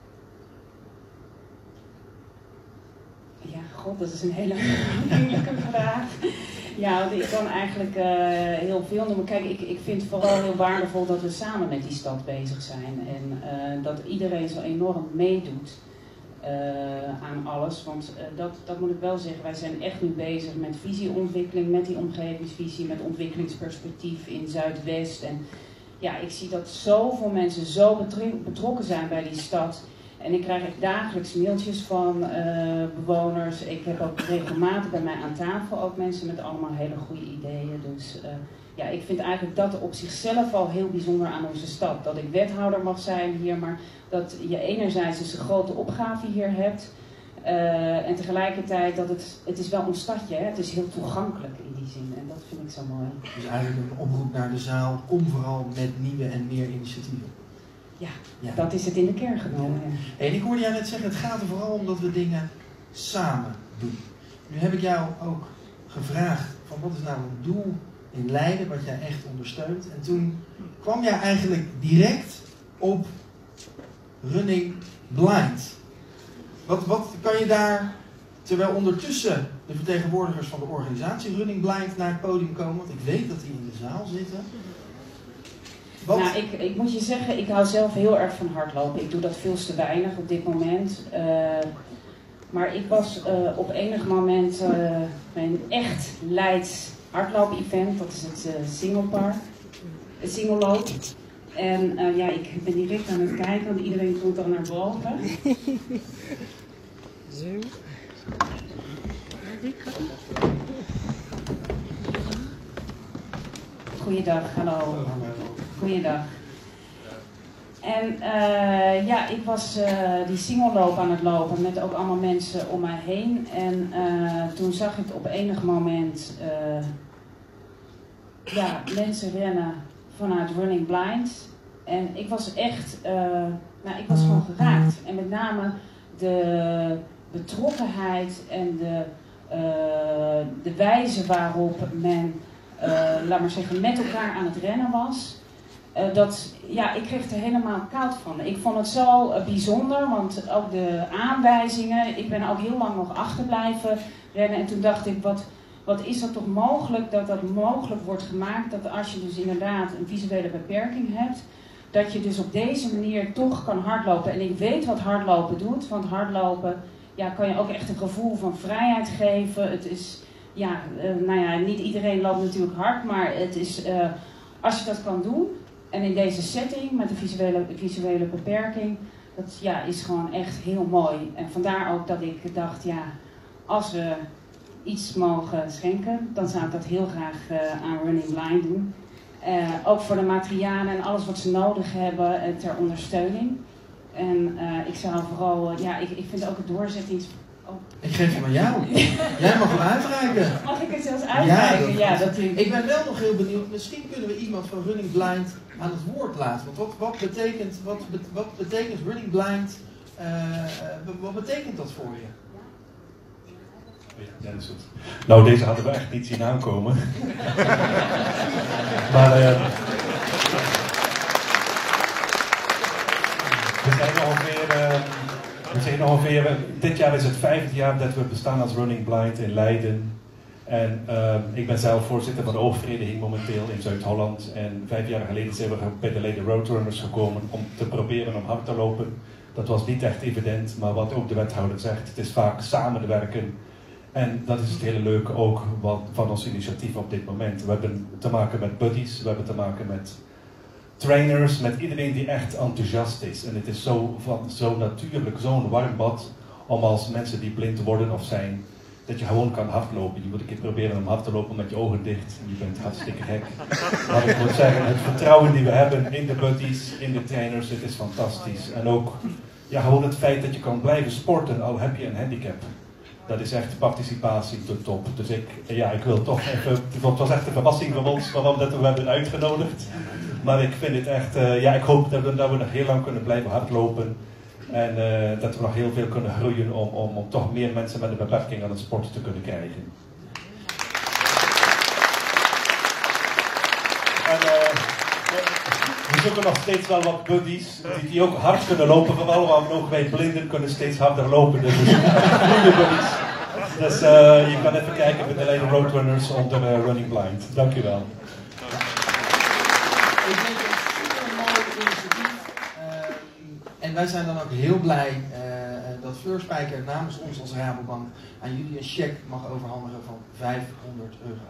ja, god, dat is een hele moeilijke vraag. Ja, want ik kan eigenlijk uh, heel veel noemen. Kijk, ik, ik vind het vooral heel waardevol dat we samen met die stad bezig zijn. En uh, dat iedereen zo enorm meedoet uh, aan alles. Want uh, dat, dat moet ik wel zeggen, wij zijn echt nu bezig met visieontwikkeling, met die omgevingsvisie, met ontwikkelingsperspectief in Zuidwest. En ja, ik zie dat zoveel mensen zo betrokken zijn bij die stad. En ik krijg echt dagelijks mailtjes van uh, bewoners. Ik heb ook regelmatig bij mij aan tafel ook mensen met allemaal hele goede ideeën. Dus uh, ja, ik vind eigenlijk dat op zichzelf al heel bijzonder aan onze stad. Dat ik wethouder mag zijn hier, maar dat je enerzijds dus een grote opgave hier hebt. Uh, en tegelijkertijd dat het, het is wel ons stadje, hè? Het is heel toegankelijk in die zin. En dat vind ik zo mooi. Dus eigenlijk een oproep naar de zaal, kom vooral met nieuwe en meer initiatieven. Ja, ja, dat is het in de kern genomen. Ja. Ja. En ik hoorde jou net zeggen, het gaat er vooral om dat we dingen samen doen. Nu heb ik jou ook gevraagd, van wat is nou een doel in Leiden wat jij echt ondersteunt. En toen kwam jij eigenlijk direct op Running Blind. Wat, wat kan je daar, terwijl ondertussen de vertegenwoordigers van de organisatie Running Blind naar het podium komen, want ik weet dat die in de zaal zitten. Wat? Nou, ik, ik moet je zeggen, ik hou zelf heel erg van hardlopen. Ik doe dat veel te weinig op dit moment. Uh, maar ik was uh, op enig moment uh, bij een echt Leids hardloop-event. Dat is het uh, Singelpark. Het Singelloop. En uh, ja, ik ben direct aan het kijken, want iedereen komt dan naar boven. Zo. Goeiedag, hallo. Goeiedag. En uh, ja, ik was uh, die singelloop aan het lopen met ook allemaal mensen om mij heen. En uh, toen zag ik op enig moment uh, ja, mensen rennen vanuit Running Blind. En ik was echt, uh, nou ik was gewoon geraakt. En met name de betrokkenheid en de, uh, de wijze waarop men, uh, laat maar zeggen, met elkaar aan het rennen was. Uh, dat, ja, ik kreeg er helemaal koud van. Ik vond het zo uh, bijzonder, want ook de aanwijzingen, ik ben ook heel lang nog achter blijven rennen. En toen dacht ik, wat, wat is dat toch mogelijk, dat dat mogelijk wordt gemaakt, dat als je dus inderdaad een visuele beperking hebt, dat je dus op deze manier toch kan hardlopen. En ik weet wat hardlopen doet, want hardlopen ja, kan je ook echt een gevoel van vrijheid geven. Het is, ja, uh, nou ja, niet iedereen loopt natuurlijk hard, maar het is, uh, als je dat kan doen, en in deze setting met de visuele, visuele beperking, dat ja, is gewoon echt heel mooi. En vandaar ook dat ik dacht, ja, als we iets mogen schenken, dan zou ik dat heel graag uh, aan Running Blind doen. Uh, ook voor de materialen en alles wat ze nodig hebben uh, ter ondersteuning. En uh, ik zou vooral, uh, ja, ik, ik vind ook het doorzettings... Oh. Ik geef hem aan jou. Jij mag hem uitreiken. Mag ik het zelfs uitreiken? Ja, ja, dat, dat ik ben wel nog heel benieuwd. Misschien kunnen we iemand van Running Blind aan het woord laten. Want wat, wat, betekent, wat, wat betekent Running Blind? Uh, wat betekent dat voor je? Ja, dat is goed. Nou, deze hadden we echt niet zien aankomen. maar uh, we zijn ongeveer, uh, we zijn ongeveer, dit jaar is het vijfde jaar dat we bestaan als Running Blind in Leiden. En uh, ik ben zelf voorzitter van de oogvereniging momenteel in Zuid-Holland. En vijf jaar geleden zijn we bij de Leiden Roadrunners gekomen om te proberen om hard te lopen. Dat was niet echt evident, maar wat ook de wethouder zegt, het is vaak samenwerken. En dat is het hele leuke ook wat, van ons initiatief op dit moment. We hebben te maken met buddies, we hebben te maken met trainers, met iedereen die echt enthousiast is. En het is zo, van, zo natuurlijk, zo'n warm bad om als mensen die blind worden of zijn, dat je gewoon kan hardlopen. Je moet een keer proberen om hard te lopen met je ogen dicht. En je bent hartstikke gek. Maar ik moet zeggen, het vertrouwen die we hebben in de buddies, in de trainers, het is fantastisch. En ook ja, gewoon het feit dat je kan blijven sporten, al heb je een handicap. dat is echt participatie tot top. Dus ik, ja, ik wil toch even, het was echt een verrassing van ons waarom dat we hebben uitgenodigd. Maar ik vind het echt, uh, ja, ik hoop dat we, dat we nog heel lang kunnen blijven hardlopen. En uh, dat we nog heel veel kunnen groeien om, om, om toch meer mensen met een beperking aan het sporten te kunnen krijgen. En, uh, we zoeken nog steeds wel wat buddies die, die ook hard kunnen lopen, vooral want ook wij blinden kunnen steeds harder lopen. Dus goede buddies. Dus uh, je kan even kijken met de Leiden Roadrunners onder uh, Running Blind. Dank u wel. Ik denk een super mooi initiatief. Uh, en wij zijn dan ook heel blij uh, dat Fleur Spijker namens ons als Rabobank aan jullie een cheque mag overhandigen van vijfhonderd euro.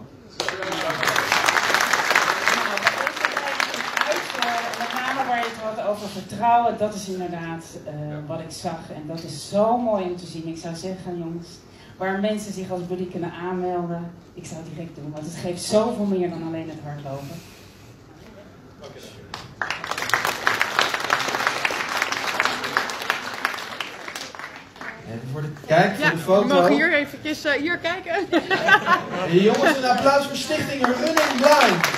Met name waar je het had over vertrouwen, dat is inderdaad uh, wat ik zag. En dat is zo mooi om te zien. Ik zou zeggen, jongens, waar mensen zich als buddy kunnen aanmelden, ik zou het direct doen. Want het geeft zoveel meer dan alleen het hardlopen. Even voor de, kijk, voor ja, de foto. we mogen hier eventjes uh, hier kijken. Hey, jongens, een applaus voor Stichting Running Blind.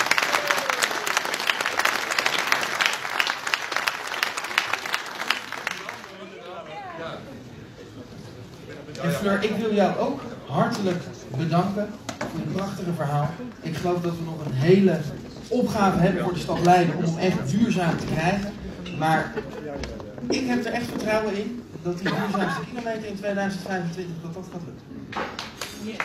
En Fleur, ik wil jou ook hartelijk bedanken voor het prachtige verhaal. Ik geloof dat we nog een hele opgave hebben voor de stad Leiden om hem echt duurzaam te krijgen. Maar ik heb er echt vertrouwen in dat die duurzaamste kilometer in tweeduizend vijfentwintig dat dat gaat lukken. Yes.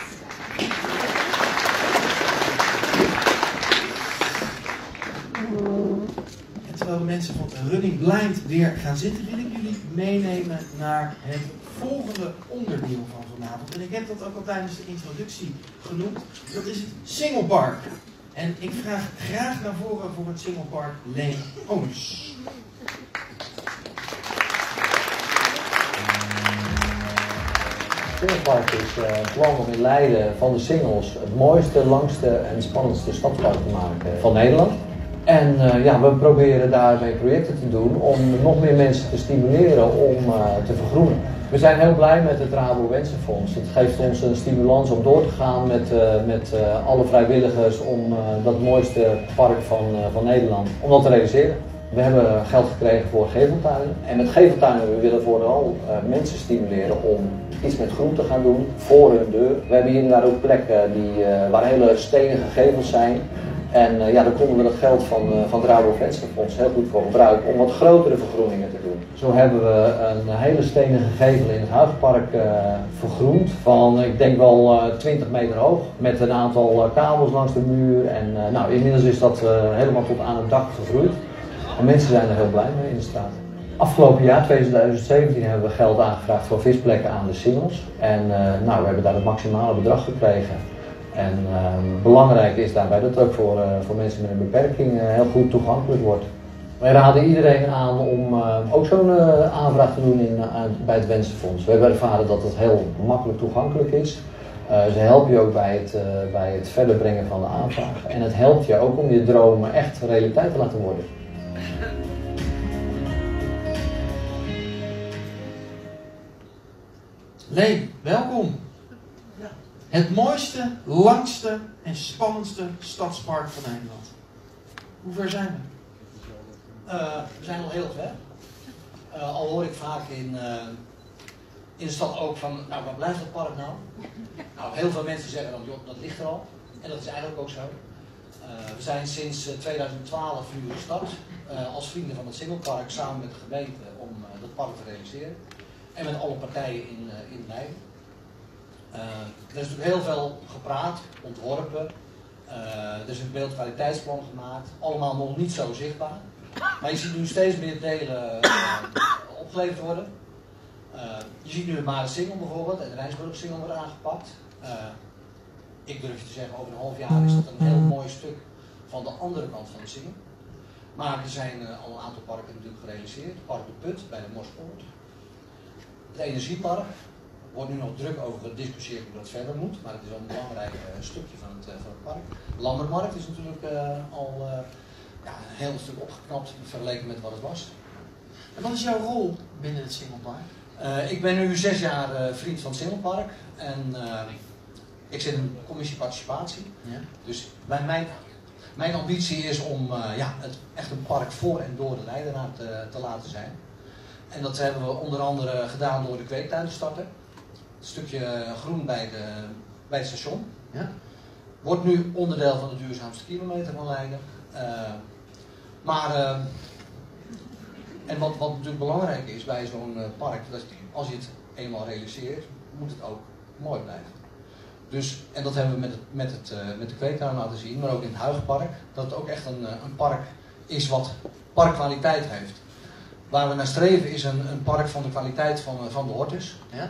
En terwijl de mensen van Running Blind weer gaan zitten, wil ik jullie meenemen naar het volgende onderdeel van vanavond. En ik heb dat ook al tijdens de introductie genoemd. Dat is het Singelpark. En ik vraag graag naar voren voor het Singelpark Leen Ooms. Het Singelpark is uh, het plan om in Leiden van de singles het mooiste, langste en spannendste stadspark te maken van Nederland. En uh, ja, we proberen daarmee projecten te doen om nog meer mensen te stimuleren om uh, te vergroenen. We zijn heel blij met het Rabo Wensenfonds. Het geeft ons een stimulans om door te gaan met, uh, met uh, alle vrijwilligers om uh, dat mooiste park van, uh, van Nederland, om dat te realiseren. We hebben geld gekregen voor geveltuinen. En met geveltuinen willen we vooral uh, mensen stimuleren om iets met groen te gaan doen voor hun deur. We hebben hier en daar ook plekken die, uh, waar hele stenige gevels zijn. En uh, ja, daar konden we dat geld van, uh, van het Rabo Vensterfonds heel goed voor gebruiken om wat grotere vergroeningen te doen. Zo hebben we een hele stenige gevel in het Huigenpark uh, vergroend van ik denk wel uh, twintig meter hoog met een aantal uh, kabels langs de muur. En uh, nou, inmiddels is dat uh, helemaal tot aan het dak gegroeid. En mensen zijn er heel blij mee in de straat. Afgelopen jaar, tweeduizend zeventien, hebben we geld aangevraagd voor visplekken aan de singles. En uh, nou, we hebben daar het maximale bedrag gekregen. En uh, belangrijk is daarbij dat het ook voor, uh, voor mensen met een beperking uh, heel goed toegankelijk wordt. Wij raden iedereen aan om uh, ook zo'n uh, aanvraag te doen in, uh, bij het Wensenfonds. We hebben ervaren dat het heel makkelijk toegankelijk is. Uh, ze helpen je ook bij het, uh, bij het verder brengen van de aanvraag. En het helpt je ook om je dromen echt realiteit te laten worden. Leen, welkom. Het mooiste, langste en spannendste stadspark van Nederland. Hoe ver zijn we? Uh, we zijn nog heel ver. Uh, al hoor ik vaak in, uh, in de stad ook van, nou waar blijft dat park nou? Nou, heel veel mensen zeggen dan, joh, dat ligt er al. En dat is eigenlijk ook zo. Uh, we zijn sinds uh, tweeduizend twaalf nu gestart uh, als vrienden van het Singelpark samen met de gemeente om uh, dat park te realiseren. En met alle partijen in, uh, in Leiden. Uh, er is natuurlijk heel veel gepraat, ontworpen. Uh, er is een beeldkwaliteitsplan gemaakt. Allemaal nog niet zo zichtbaar. Maar je ziet nu steeds meer delen uh, opgeleverd worden. Uh, je ziet nu het Maartensingel bijvoorbeeld en de Rijnsburgsingel wordt aangepakt. Uh, ik durf je te zeggen, over een half jaar is dat een heel mooi stuk van de andere kant van de Singel. Maar er zijn uh, al een aantal parken natuurlijk gerealiseerd. Park de Put bij de Mospoort. Het Energiepark. Er wordt nu nog druk over gediscussieerd hoe dat verder moet, maar het is wel een belangrijk uh, stukje van het, uh, van het park. Lammermarkt is natuurlijk uh, al uh, ja, een heel stuk opgeknapt vergeleken met wat het was. En wat is jouw rol binnen het Singelpark? Uh, ik ben nu zes jaar uh, vriend van het Singelpark en uh, ik zit in de commissie participatie. Ja. Dus mijn, mijn, mijn ambitie is om uh, ja, het echt een park voor en door de Leidenaar te, te laten zijn. En dat hebben we onder andere gedaan door de kweektuin te starten. Een stukje groen bij, de, bij het station. Ja. Wordt nu onderdeel van de duurzaamste kilometer van Leiden. Uh, maar, uh, en wat, wat natuurlijk belangrijk is bij zo'n uh, park, dat als je het eenmaal realiseert, moet het ook mooi blijven. Dus, en dat hebben we met, het, met, het, uh, met de kweektuin laten zien, maar ook in het Huigenpark, dat het ook echt een, een park is wat parkkwaliteit heeft. Waar we naar streven is een, een park van de kwaliteit van, van de Hortus. Ja?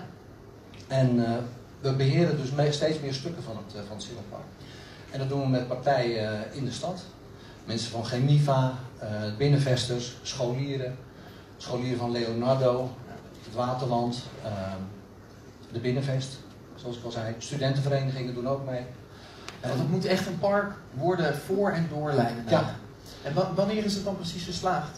En uh, we beheren dus mee, steeds meer stukken van het, uh, van het Singelpark. En dat doen we met partijen uh, in de stad. Mensen van Chemiva, uh, binnenvesters, scholieren. Scholieren van Leonardo, het Waterland, uh, de Binnenvest, zoals ik al zei. Studentenverenigingen doen ook mee. Ja, want het moet echt een park worden voor en door Leiden. Ja. En wanneer is het dan precies geslaagd?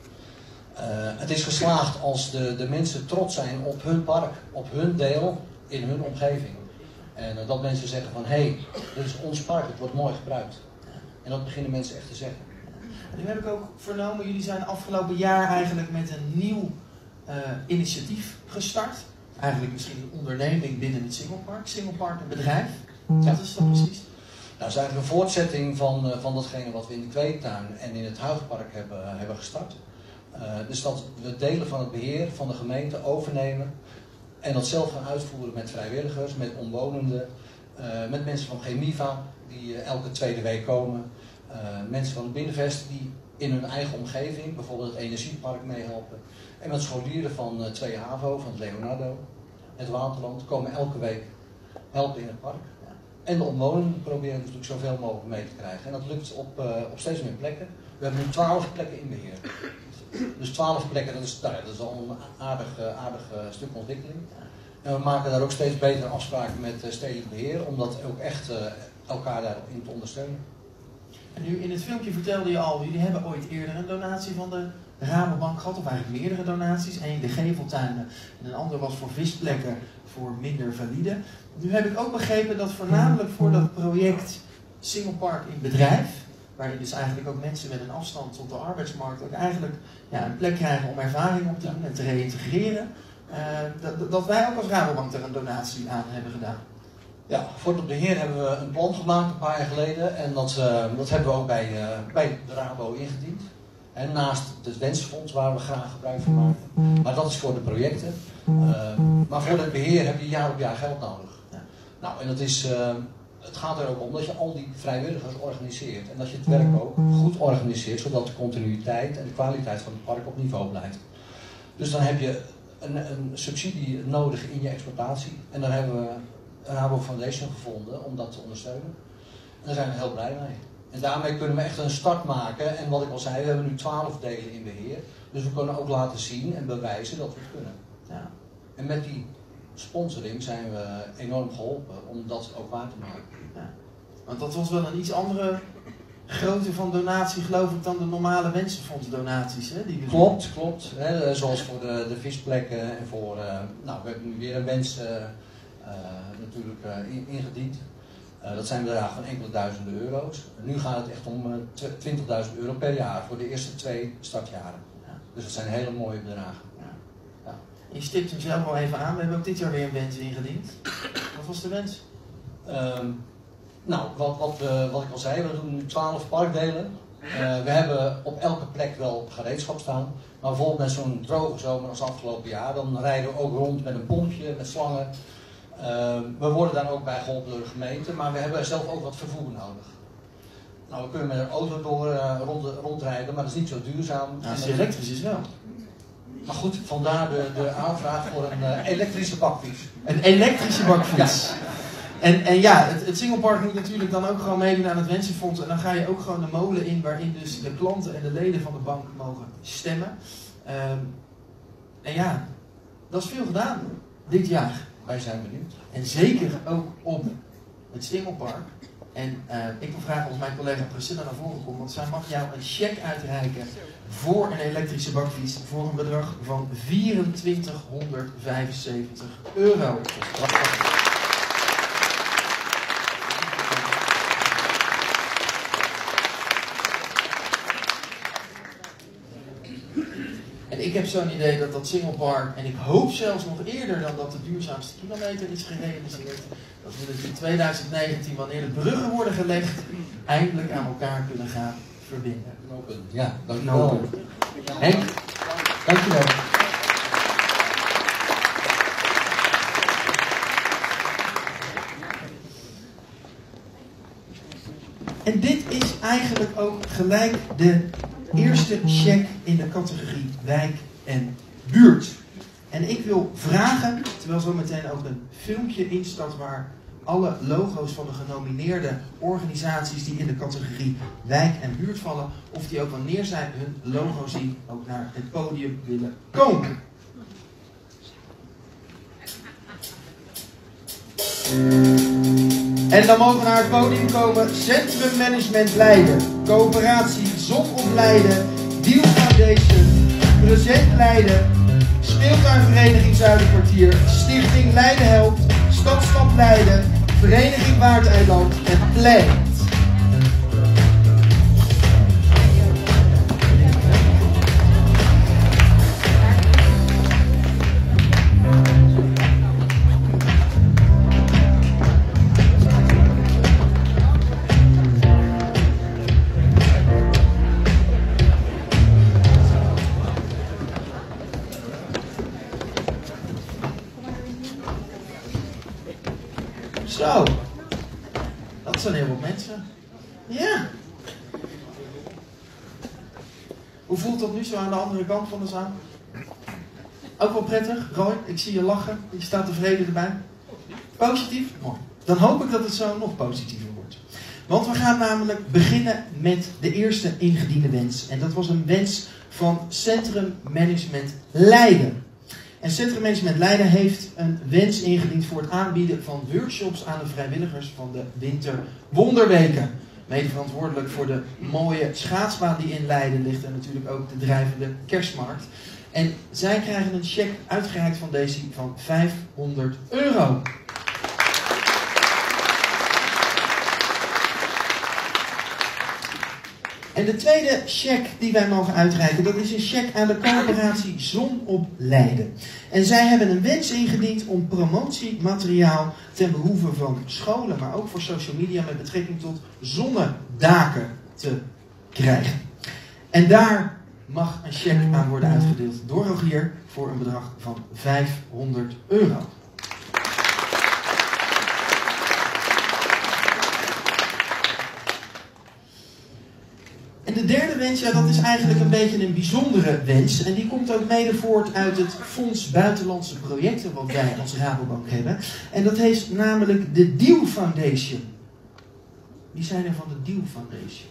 Uh, het is geslaagd als de, de mensen trots zijn op hun park, op hun deel in hun omgeving. En uh, dat mensen zeggen van, hé, hey, dit is ons park, het wordt mooi gebruikt. En dat beginnen mensen echt te zeggen. Nu heb ik ook vernomen, jullie zijn afgelopen jaar eigenlijk met een nieuw uh, initiatief gestart. Eigenlijk misschien een onderneming binnen het Singelpark. Singelpark een bedrijf. Ja. Wat is dat precies? Nou, het is eigenlijk een voortzetting van, uh, van datgene wat we in de Kweektuin en in het Huigenpark hebben, uh, hebben gestart. Uh, dus dat we delen van het beheer van de gemeente overnemen en dat zelf gaan uitvoeren met vrijwilligers, met omwonenden, uh, met mensen van Chemiva die uh, elke tweede week komen, uh, mensen van de Binnenvest die in hun eigen omgeving, bijvoorbeeld het Energiepark, meehelpen. En met scholieren van uh, twee HAVO, van het Leonardo, het Waterland, komen elke week helpen in het park. En de omwonenden proberen natuurlijk zoveel mogelijk mee te krijgen. En dat lukt op, uh, op steeds meer plekken. We hebben nu twaalf plekken in beheer. Dus twaalf plekken, dat is, nou ja, dat is al een aardig, uh, aardig uh, stuk ontwikkeling. En we maken daar ook steeds betere afspraken met uh, stedelijk beheer, om dat ook echt uh, elkaar daarin te ondersteunen. En nu in het filmpje vertelde je al, jullie hebben ooit eerder een donatie van de Rabobank gehad, of eigenlijk meerdere donaties. Eén de geveltuinen en een andere was voor visplekken voor minder valide. Nu heb ik ook begrepen dat voornamelijk voor dat project Singelpark in bedrijf, waarin dus eigenlijk ook mensen met een afstand tot de arbeidsmarkt ook eigenlijk ja, een plek krijgen om ervaring op te doen en te reïntegreren, uh, dat, dat wij ook als Rabobank er een donatie aan hebben gedaan. Ja, voor het beheer hebben we een plan gemaakt een paar jaar geleden en dat, uh, dat hebben we ook bij, uh, bij de Rabo ingediend. En naast het Wensfonds waar we graag gebruik van maken. Maar dat is voor de projecten. Uh, maar voor het beheer heb je jaar op jaar geld nodig. Ja. Nou, en dat is, uh, het gaat er ook om dat je al die vrijwilligers organiseert. En dat je het werk ook goed organiseert, zodat de continuïteit en de kwaliteit van het park op niveau blijft. Dus dan heb je een, een subsidie nodig in je exploitatie. En daar hebben we een Rabo Foundation gevonden om dat te ondersteunen. En daar zijn we heel blij mee. En daarmee kunnen we echt een start maken. En wat ik al zei, we hebben nu twaalf delen in beheer. Dus we kunnen ook laten zien en bewijzen dat we het kunnen. Ja. En met die sponsoring zijn we enorm geholpen om dat ook waar te maken. Ja. Want dat was wel een iets andere grootte van donatie, geloof ik, dan de normale Mensenfonds-donaties. Hè, die we klopt, doen. klopt. Hè, zoals voor de, de visplekken en voor... Uh, nou, we hebben nu weer een wens uh, uh, natuurlijk uh, in, ingediend. Uh, dat zijn bedragen van enkele duizenden euro's. Nu gaat het echt om uh, twintigduizend euro per jaar voor de eerste twee startjaren. Ja. Dus dat zijn hele mooie bedragen. Ja. Ja. Je stipt hem zelf al even aan. We hebben ook dit jaar weer een wens ingediend. Wat was de wens? Um, nou, wat, wat, uh, wat ik al zei, we doen nu twaalf parkdelen. Uh, we hebben op elke plek wel gereedschap staan. Maar bijvoorbeeld met zo'n droge zomer als afgelopen jaar, dan rijden we ook rond met een pompje, met slangen. Uh, we worden daar ook bij geholpen door de gemeente, maar we hebben zelf ook wat vervoer nodig. Nou, we kunnen met een auto door uh, rond, rondrijden, maar dat is niet zo duurzaam. Ja, als het elektrisch is wel. Maar goed, vandaar de, de aanvraag voor een uh, elektrische bakfiets. Een elektrische bakfiets. Ja. En, en ja, het, het Singelpark moet natuurlijk dan ook gewoon meedoen aan het Wensenfonds. En dan ga je ook gewoon de molen in waarin dus de klanten en de leden van de bank mogen stemmen. Um, en ja, dat is veel gedaan dit jaar. Wij zijn benieuwd. En zeker ook op het Singelpark. En uh, ik wil vragen of mijn collega Priscilla naar voren komt, want zij mag jou een cheque uitreiken voor een elektrische bakfiets voor een bedrag van vierentwintighonderdvijfenzeventig euro. En ik heb zo'n idee dat dat Singlepark, en ik hoop zelfs nog eerder dan dat de duurzaamste kilometer is gerealiseerd, dat we het in tweeduizend negentien, wanneer de bruggen worden gelegd, eindelijk aan elkaar kunnen gaan verbinden. Knopen. Ja, dankjewel. Henk, dankjewel. En dit is eigenlijk ook gelijk de eerste check in de categorie wijk en buurt. En ik wil vragen, terwijl zo meteen ook een filmpje instart waar alle logo's van de genomineerde organisaties die in de categorie wijk en buurt vallen, of die ook wanneer zij hun logo zien ook naar het podium willen komen. En dan mogen naar het podium komen Centrum Management Leiden, Coöperatie Zon op Leiden, Deal Foundation, Present Leiden, Speeltuinvereniging Zuiderkwartier, Stichting Leiden Helpt, Stadstad Leiden, Vereniging Waardeiland en Play. Zo, dat zijn heel wat mensen. Ja. Hoe voelt dat nu zo aan de andere kant van de zaal? Ook wel prettig, Roy, ik zie je lachen, je staat tevreden erbij. Positief? Mooi. Dan hoop ik dat het zo nog positiever wordt. Want we gaan namelijk beginnen met de eerste ingediende wens. En dat was een wens van Centrum Management Leiden. En Centrum Management Leiden heeft een wens ingediend voor het aanbieden van workshops aan de vrijwilligers van de Winter Wonderweken. Mede verantwoordelijk voor de mooie schaatsbaan die in Leiden ligt en natuurlijk ook de drijvende kerstmarkt. En zij krijgen een cheque uitgereikt van deze van vijfhonderd euro. En de tweede cheque die wij mogen uitreiken, dat is een cheque aan de coöperatie Zon op Leiden. En zij hebben een wens ingediend om promotiemateriaal ten behoeve van scholen, maar ook voor social media met betrekking tot zonnedaken te krijgen. En daar mag een cheque aan worden uitgedeeld door Rogier voor een bedrag van vijfhonderd euro. En de derde wens, ja, dat is eigenlijk een beetje een bijzondere wens. En die komt ook mede voort uit het Fonds Buitenlandse Projecten wat wij als Rabobank hebben. En dat heet namelijk de Deal Foundation. Wie zijn er van de Deal Foundation?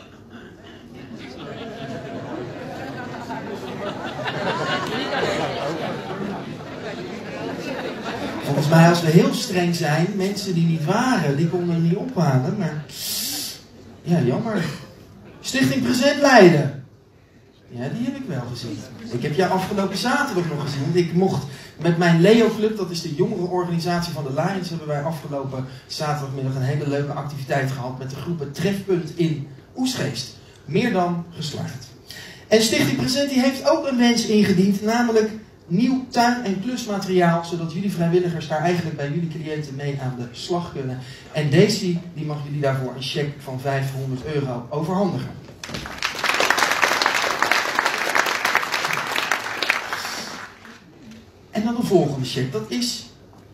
Volgens mij, als we heel streng zijn, mensen die niet waren, die konden niet ophalen. Maar ja, jammer. Stichting Present Leiden. Ja, die heb ik wel gezien. Ik heb jou afgelopen zaterdag nog gezien. Ik mocht met mijn Leo Club, dat is de jongere organisatie van de Lions, hebben wij afgelopen zaterdagmiddag een hele leuke activiteit gehad met de groepen Trefpunt in Oesgeest. Meer dan geslaagd. En Stichting Present die heeft ook een wens ingediend, namelijk nieuw tuin- en klusmateriaal, zodat jullie vrijwilligers daar eigenlijk bij jullie cliënten mee aan de slag kunnen. En Daisy, die mag jullie daarvoor een cheque van vijfhonderd euro overhandigen. En dan de volgende cheque, dat is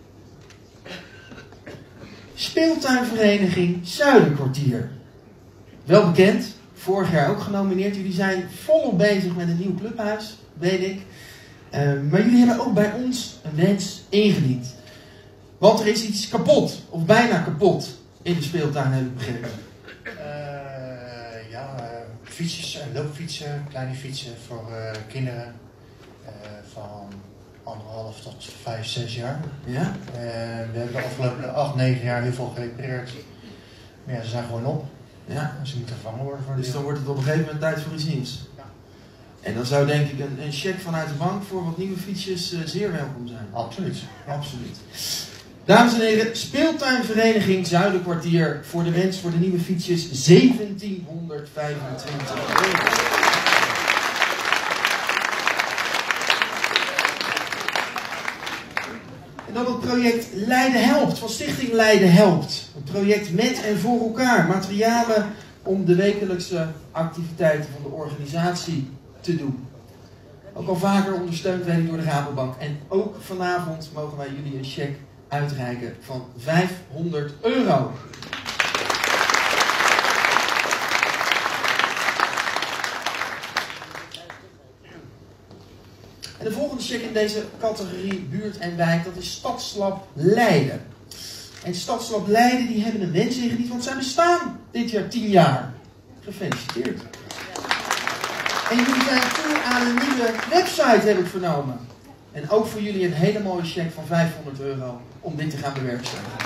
Speeltuinvereniging Zuiderkwartier. Wel bekend, vorig jaar ook genomineerd. Jullie zijn volop bezig met een nieuw clubhuis, weet ik. Uh, maar jullie hebben ook bij ons een wens ingediend. Want er is iets kapot, of bijna kapot, in de speeltuin, heb ik begrepen. Uh, ja, uh, fietsjes en loopfietsen, kleine fietsen voor uh, kinderen uh, van anderhalf tot vijf, zes jaar. Ja? Uh, we hebben de afgelopen acht, negen jaar heel veel gerepareerd. Maar ja, ze zijn gewoon op. Ja. En ze moeten vervangen worden voor de Dus dan wordt het op een gegeven moment tijd voor iets nieuws. Ja. En dan zou denk ik een, een cheque vanuit de bank voor wat nieuwe fietsjes uh, zeer welkom zijn. Absoluut. Ja. Absoluut. Dames en heren, speeltuinvereniging Zuiderkwartier voor de wens voor de nieuwe fietsjes zeventienhonderdvijfentwintig euro. En dan het project Leiden Helpt, van Stichting Leiden Helpt. Een project met en voor elkaar. Materialen om de wekelijkse activiteiten van de organisatie te doen. Ook al vaker ondersteund weet ik door de Rabobank. En ook vanavond mogen wij jullie een cheque uitreiken van vijfhonderd euro. En de volgende cheque in deze categorie buurt en wijk, dat is Stadslab Leiden. En Stadslab Leiden, die hebben een wens ingediend, want zij bestaan dit jaar tien jaar. Gefeliciteerd. En jullie zijn toe aan een nieuwe website, heb ik vernomen. En ook voor jullie een hele mooie cheque van vijfhonderd euro om dit te gaan bewerkstelligen.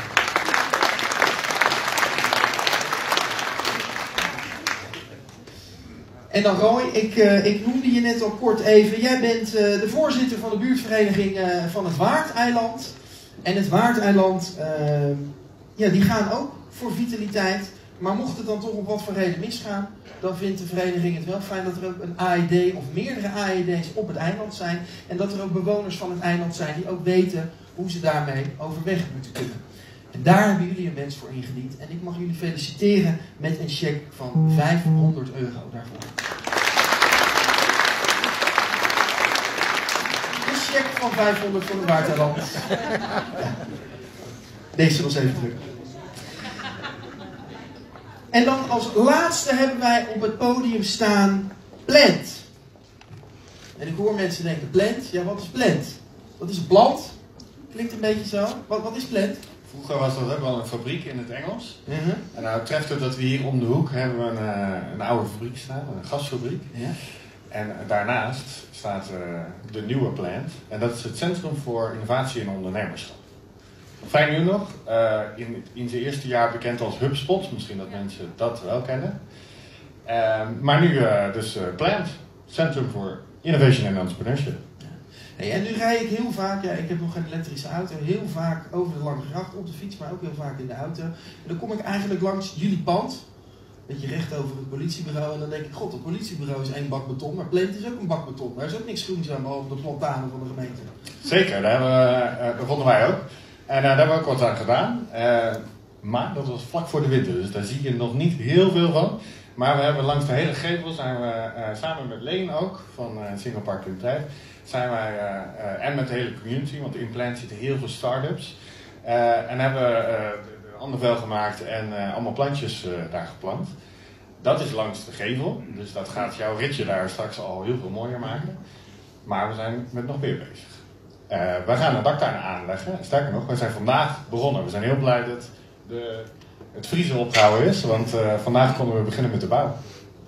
En dan Roy, ik, uh, ik noemde je net al kort even. Jij bent uh, de voorzitter van de buurtvereniging uh, van het Waardeiland. En het Waardeiland, uh, ja, die gaan ook voor vitaliteit. Maar mocht het dan toch op wat voor reden misgaan, dan vindt de vereniging het wel fijn dat er ook een A E D of meerdere A E D's op het eiland zijn. En dat er ook bewoners van het eiland zijn die ook weten hoe ze daarmee overweg moeten kunnen. En daar hebben jullie een wens voor ingediend. En ik mag jullie feliciteren met een cheque van vijfhonderd euro daarvoor. Een cheque van vijfhonderd voor het Waardeiland. Deze was even druk. En dan als laatste hebben wij op het podium staan Plant. En ik hoor mensen denken, Plant? Ja, wat is Plant? Dat is een plant. Klinkt een beetje zo. Wat, wat is Plant? Vroeger was dat ook wel een fabriek in het Engels. Uh-huh. En nou treft het dat we hier om de hoek hebben we een, uh, een oude fabriek staan, een gasfabriek. Ja. En uh, daarnaast staat uh, de nieuwe Plant. En dat is het Centrum voor Innovatie en Ondernemerschap. Vrij nieuw nog, uh, in, in zijn eerste jaar bekend als HubSpot, misschien dat mensen dat wel kennen. Uh, maar nu uh, dus uh, Plant, Centrum for Innovation and Entrepreneurship. Hey, en nu rij ik heel vaak, ja, ik heb nog geen elektrische auto, heel vaak over de Lange Gracht op de fiets, maar ook heel vaak in de auto. En dan kom ik eigenlijk langs jullie pand, een beetje recht over het politiebureau, en dan denk ik, god, het politiebureau is één bak beton, maar Plant is ook een bak beton. Daar is ook niks groens aan, behalve de plantanen van de gemeente. Zeker, daar, hebben we, uh, daar vonden wij ook. En uh, daar hebben we ook wat aan gedaan. Uh, maar dat was vlak voor de winter, dus daar zie je nog niet heel veel van. Maar we hebben langs de hele gevel, zijn we uh, samen met Leen ook, van uh, Single Park in Bedrijf, zijn wij, uh, uh, en met de hele community, want in Plant zitten heel veel start-ups. Uh, en hebben we uh, andervel gemaakt en uh, allemaal plantjes uh, daar geplant. Dat is langs de gevel, dus dat gaat jouw ritje daar straks al heel veel mooier maken. Maar we zijn met nog meer bezig. Uh, wij gaan een daktuin aanleggen. Sterker nog, we zijn vandaag begonnen. We zijn heel blij dat de, het vriezen opgehouden is, want uh, vandaag konden we beginnen met de bouw.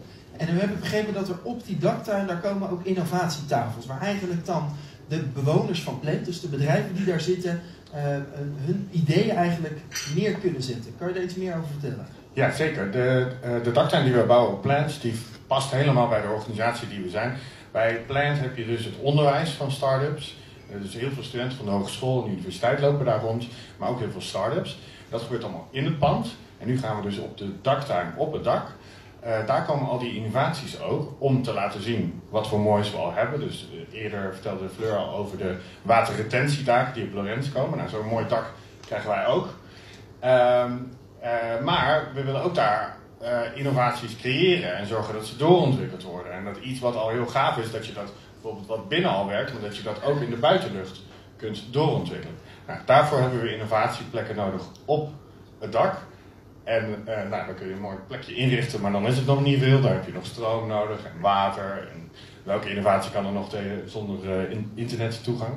En we hebben begrepen dat er op die daktuin, daar komen ook innovatietafels, waar eigenlijk dan de bewoners van Plant, dus de bedrijven die daar zitten, uh, hun ideeën eigenlijk neer kunnen zetten. Kan je daar iets meer over vertellen? Ja, zeker. De, uh, de daktuin die we bouwen op Plant, die past helemaal bij de organisatie die we zijn. Bij Plant heb je dus het onderwijs van start-ups. Dus heel veel studenten van de hogeschool en de universiteit lopen daar rond, maar ook heel veel start-ups. Dat gebeurt allemaal in het pand. En nu gaan we dus op de daktuin, op het dak. Uh, daar komen al die innovaties ook, om te laten zien wat voor moois we al hebben. Dus uh, eerder vertelde Fleur al over de waterretentiedaken die op Lorenz komen. Nou, zo'n mooi dak krijgen wij ook. Uh, uh, maar we willen ook daar uh, innovaties creëren en zorgen dat ze doorontwikkeld worden. En dat iets wat al heel gaaf is, dat je dat bijvoorbeeld wat binnen al werkt, maar dat je dat ook in de buitenlucht kunt doorontwikkelen. Nou, daarvoor hebben we innovatieplekken nodig op het dak. En uh, nou, dan kun je een mooi plekje inrichten, maar dan is het nog niet veel. Daar heb je nog stroom nodig en water. En welke innovatie kan er nog tegen, zonder uh, in, internettoegang?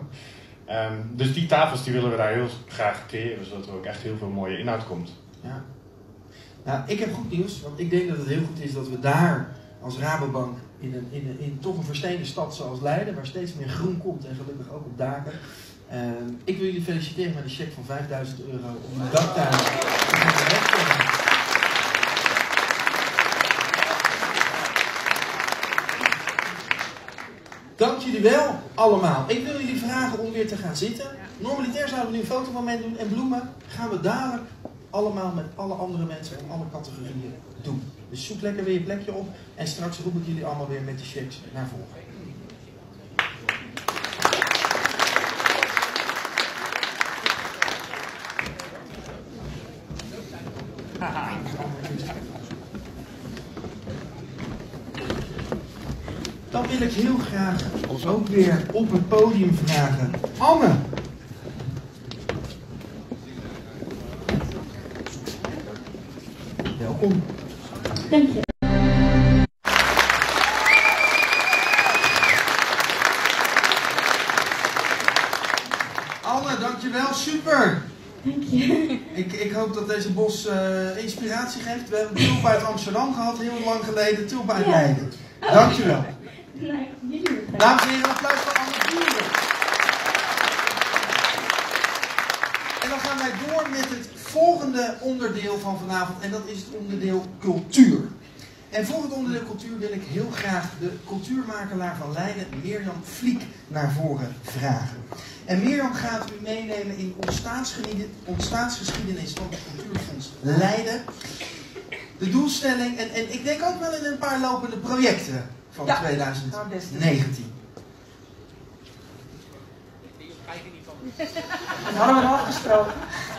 Um, dus die tafels die willen we daar heel graag creëren, zodat er ook echt heel veel mooie inhoud komt. Ja. Nou, ik heb goed nieuws, want ik denk dat het heel goed is dat we daar als Rabobank in, een, in, een, in toch een versteende stad zoals Leiden, waar steeds meer groen komt en gelukkig ook op daken. Uh, ik wil jullie feliciteren met een cheque van vijfduizend euro om de daktuin te gaan werken. Dank jullie wel allemaal. Ik wil jullie vragen om weer te gaan zitten. Normaliter zouden we nu een fotomoment doen en bloemen gaan we dadelijk allemaal met alle andere mensen van alle categorieën doen. Dus zoek lekker weer je plekje op en straks roep ik jullie allemaal weer met de checks naar voren. Dan wil ik heel graag ons ook weer op het podium vragen. Anne! Welkom. Dank je. Anne, dankjewel. Super! Dank je. Ik, ik hoop dat deze bos uh, inspiratie geeft. We hebben Tulp uit Amsterdam gehad, heel lang geleden. Tulp uit Ja. Leiden. Dankjewel. Nee, jullie bedankt. Dames en heren, een applaus voor Anne Buren. En dan gaan wij door met het volgende onderdeel van vanavond. En dat is het onderdeel cultuur. En voor het onderdeel cultuur wil ik heel graag de cultuurmakelaar van Leiden, Mirjam Fliek, naar voren vragen. En Mirjam gaat u meenemen in ontstaansgeschiedenis van het Cultuurfonds Leiden. De doelstelling, en, en ik denk ook wel in een paar lopende projecten van Ja, twintig negentien. Dat hadden we al afgesproken.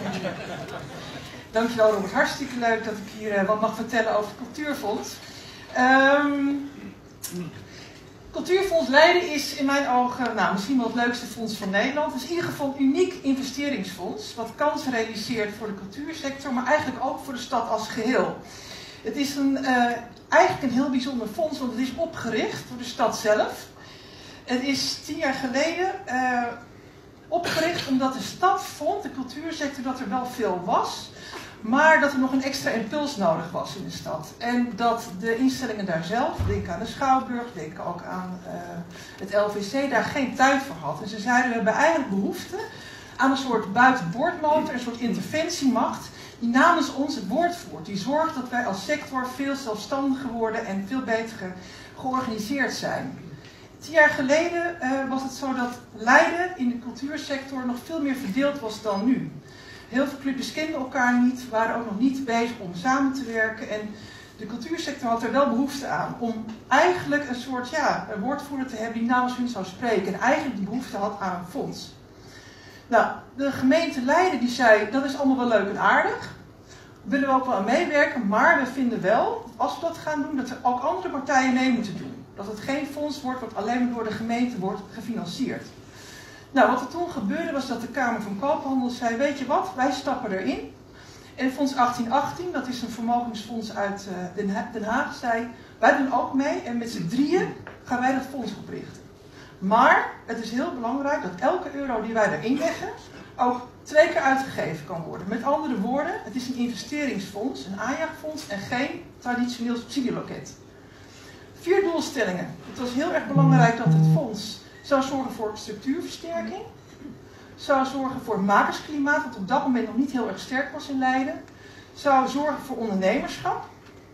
Dankjewel Robert, hartstikke leuk dat ik hier uh, wat mag vertellen over het Cultuurfonds. Um, Cultuurfonds Leiden is in mijn ogen nou, misschien wel het leukste fonds van Nederland. Het is in ieder geval een uniek investeringsfonds, wat kansen realiseert voor de cultuursector, maar eigenlijk ook voor de stad als geheel. Het is een, uh, eigenlijk een heel bijzonder fonds, want het is opgericht door de stad zelf. Het is tien jaar geleden uh, opgericht omdat de stad vond, de cultuursector, dat er wel veel was, maar dat er nog een extra impuls nodig was in de stad. En dat de instellingen daar zelf, denk aan de Schouwburg, denk ook aan uh, het L V C, daar geen tijd voor had. En ze zeiden, we hebben eigenlijk behoefte aan een soort buitenboordmotor, een soort interventiemacht, die namens ons het woord voert. Die zorgt dat wij als sector veel zelfstandiger worden en veel beter ge georganiseerd zijn. Tien jaar geleden uh, was het zo dat Leiden in de cultuursector nog veel meer verdeeld was dan nu. Heel veel clubjes kenden elkaar niet, waren ook nog niet bezig om samen te werken. En de cultuursector had er wel behoefte aan om eigenlijk een soort ja, een woordvoerder te hebben die namens hun zou spreken. En eigenlijk de behoefte had aan een fonds. Nou, de gemeente Leiden die zei, dat is allemaal wel leuk en aardig. Willen we ook wel aan meewerken, maar we vinden wel, als we dat gaan doen, dat er ook andere partijen mee moeten doen. Dat het geen fonds wordt wat alleen maar door de gemeente wordt gefinancierd. Nou, wat er toen gebeurde was dat de Kamer van Koophandel zei, weet je wat, wij stappen erin. En Fonds achttien achttien, dat is een vermogensfonds uit uh, Den Haag, zei, wij doen ook mee en met z'n drieën gaan wij dat fonds oprichten. Maar het is heel belangrijk dat elke euro die wij erin leggen ook twee keer uitgegeven kan worden. Met andere woorden, het is een investeringsfonds, een aanjaagfonds en geen traditioneel subsidieloket. Vier doelstellingen. Het was heel erg belangrijk dat het fonds zou zorgen voor structuurversterking, zou zorgen voor makersklimaat, wat op dat moment nog niet heel erg sterk was in Leiden, zou zorgen voor ondernemerschap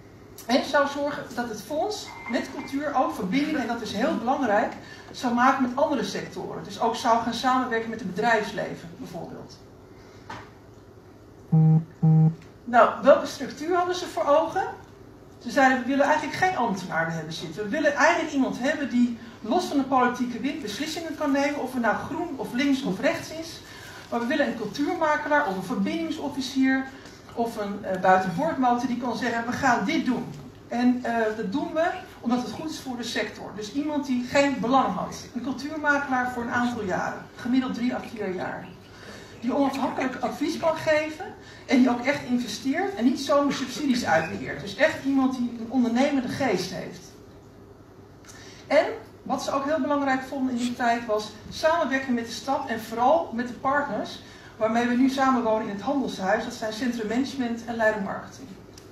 en zou zorgen dat het fonds met cultuur ook verbindingen, en dat is heel belangrijk, zou maken met andere sectoren. Dus ook zou gaan samenwerken met het bedrijfsleven bijvoorbeeld. Nou, welke structuur hadden ze voor ogen? Ze zeiden, we willen eigenlijk geen ambtenaren hebben zitten. We willen eigenlijk iemand hebben die los van de politieke wind beslissingen kan nemen, of het nou groen of links of rechts is. Maar we willen een cultuurmakelaar of een verbindingsofficier of een uh, buitenboordmotor die kan zeggen, we gaan dit doen. En uh, dat doen we omdat het goed is voor de sector. Dus iemand die geen belang had. Een cultuurmakelaar voor een aantal jaren. Gemiddeld drie à vier jaar. Die onafhankelijk advies kan geven en die ook echt investeert en niet zomaar subsidies uitbeheert. Dus echt iemand die een ondernemende geest heeft. En wat ze ook heel belangrijk vonden in die tijd was samenwerken met de stad en vooral met de partners waarmee we nu samenwonen in het Handelshuis. Dat zijn Centrum Management en Leiden Marketing.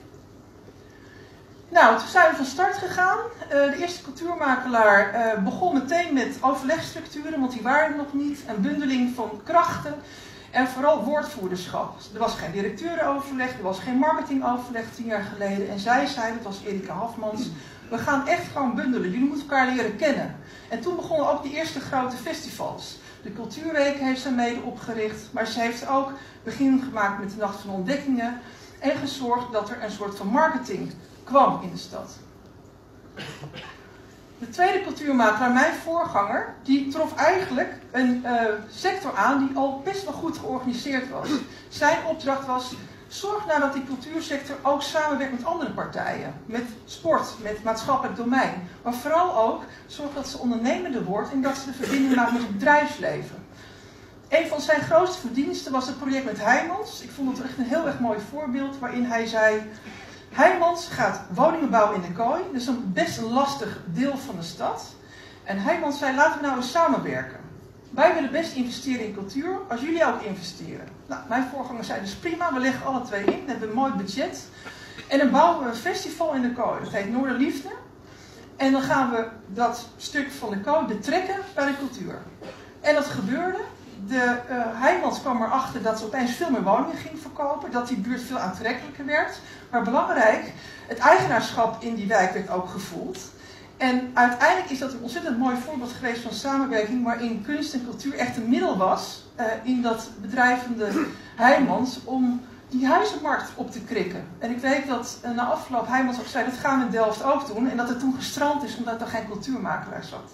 Nou, toen zijn we van start gegaan. Uh, de eerste cultuurmakelaar uh, begon meteen met overlegstructuren, want die waren er nog niet. Een bundeling van krachten en vooral woordvoerderschap. Er was geen directeurenoverleg, er was geen marketingoverleg tien jaar geleden. En zij zei, dat was Erika Hafmans, We gaan echt gewoon bundelen. Jullie moeten elkaar leren kennen. En toen begonnen ook de eerste grote festivals. De Cultuurweek heeft ze mede opgericht. Maar ze heeft ook begin gemaakt met de Nacht van Ontdekkingen. En gezorgd dat er een soort van marketing kwam in de stad. De tweede cultuurmakelaar, mijn voorganger, die trof eigenlijk een uh, sector aan die al best wel goed georganiseerd was. Zijn opdracht was, zorg nou dat die cultuursector ook samenwerkt met andere partijen. Met sport, met maatschappelijk domein. Maar vooral ook, zorg dat ze ondernemender wordt en dat ze de verbinding maakt met het bedrijfsleven. Een van zijn grootste verdiensten was het project met Heijmans. Ik vond het echt een heel erg mooi voorbeeld waarin hij zei... Heijmans gaat woningen bouwen in de Kooi. Dat is een best een lastig deel van de stad. En Heijmans zei, laten we nou eens samenwerken. Wij willen best investeren in cultuur, als jullie ook investeren. Nou, mijn voorganger zei dus prima, we leggen alle twee in. We hebben een mooi budget. En dan bouwen we een festival in de Kooi. Dat heet Noorderliefde. En dan gaan we dat stuk van de Kooi betrekken bij de cultuur. En dat gebeurde. De uh, Heijmans kwam erachter dat ze opeens veel meer woningen ging verkopen. Dat die buurt veel aantrekkelijker werd. Maar belangrijk, het eigenaarschap in die wijk werd ook gevoeld. En uiteindelijk is dat een ontzettend mooi voorbeeld geweest van samenwerking. Waarin kunst en cultuur echt een middel was uh, in dat bedrijvende Heijmans om die huizenmarkt op te krikken. En ik weet dat uh, na afloop Heijmans ook zei, dat gaan we in Delft ook doen. En dat het toen gestrand is omdat er geen cultuurmakelaar zat.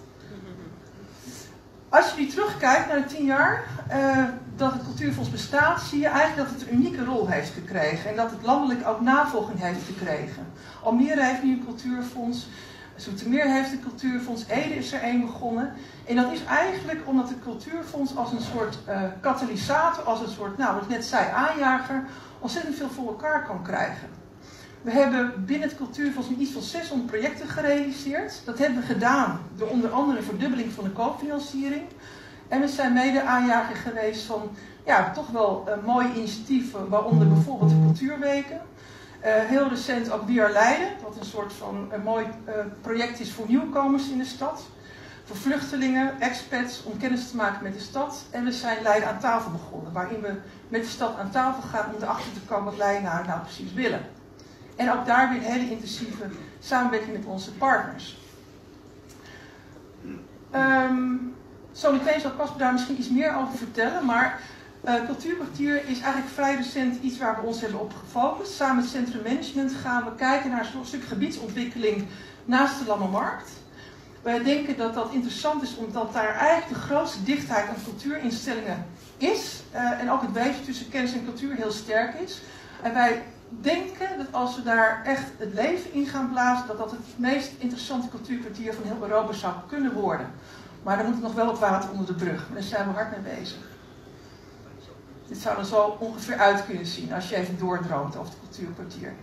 Als je nu terugkijkt naar de tien jaar uh, dat het Cultuurfonds bestaat, zie je eigenlijk dat het een unieke rol heeft gekregen. En dat het landelijk ook navolging heeft gekregen. Almere heeft nu een cultuurfonds, Zoetermeer heeft een cultuurfonds, Ede is er één begonnen. En dat is eigenlijk omdat het cultuurfonds als een soort uh, katalysator, als een soort, nou wat ik net zei, aanjager, ontzettend veel voor elkaar kan krijgen. We hebben binnen het cultuurfonds iets van zeshonderd projecten gerealiseerd. Dat hebben we gedaan door onder andere een verdubbeling van de koopfinanciering. En we zijn mede aanjager geweest van ja, toch wel uh, mooie initiatieven, waaronder bijvoorbeeld de cultuurweken. Uh, heel recent ook We Are Leiden, wat een soort van een mooi uh, project is voor nieuwkomers in de stad. Voor vluchtelingen, expats, om kennis te maken met de stad. En we zijn Leiden aan tafel begonnen, waarin we met de stad aan tafel gaan om erachter te komen wat Leidenaren nou precies willen. En ook daar weer een hele intensieve samenwerking met onze partners. Um, Zometeen zal Casper daar misschien iets meer over vertellen, maar uh, Cultuurkwartier is eigenlijk vrij recent iets waar we ons hebben op gefocust. Samen met Centrum Management gaan we kijken naar een stuk gebiedsontwikkeling naast de Lammermarkt. Wij denken dat dat interessant is omdat daar eigenlijk de grootste dichtheid aan cultuurinstellingen is. Uh, en ook het weefsel tussen kennis en cultuur heel sterk is. En wij denken dat als we daar echt het leven in gaan blazen, dat dat het meest interessante cultuurkwartier van heel Europa zou kunnen worden. Maar er moet nog wel wat water onder de brug. Maar daar zijn we hard mee bezig. Dit zou er zo ongeveer uit kunnen zien als je even doordroomt over het cultuurkwartier.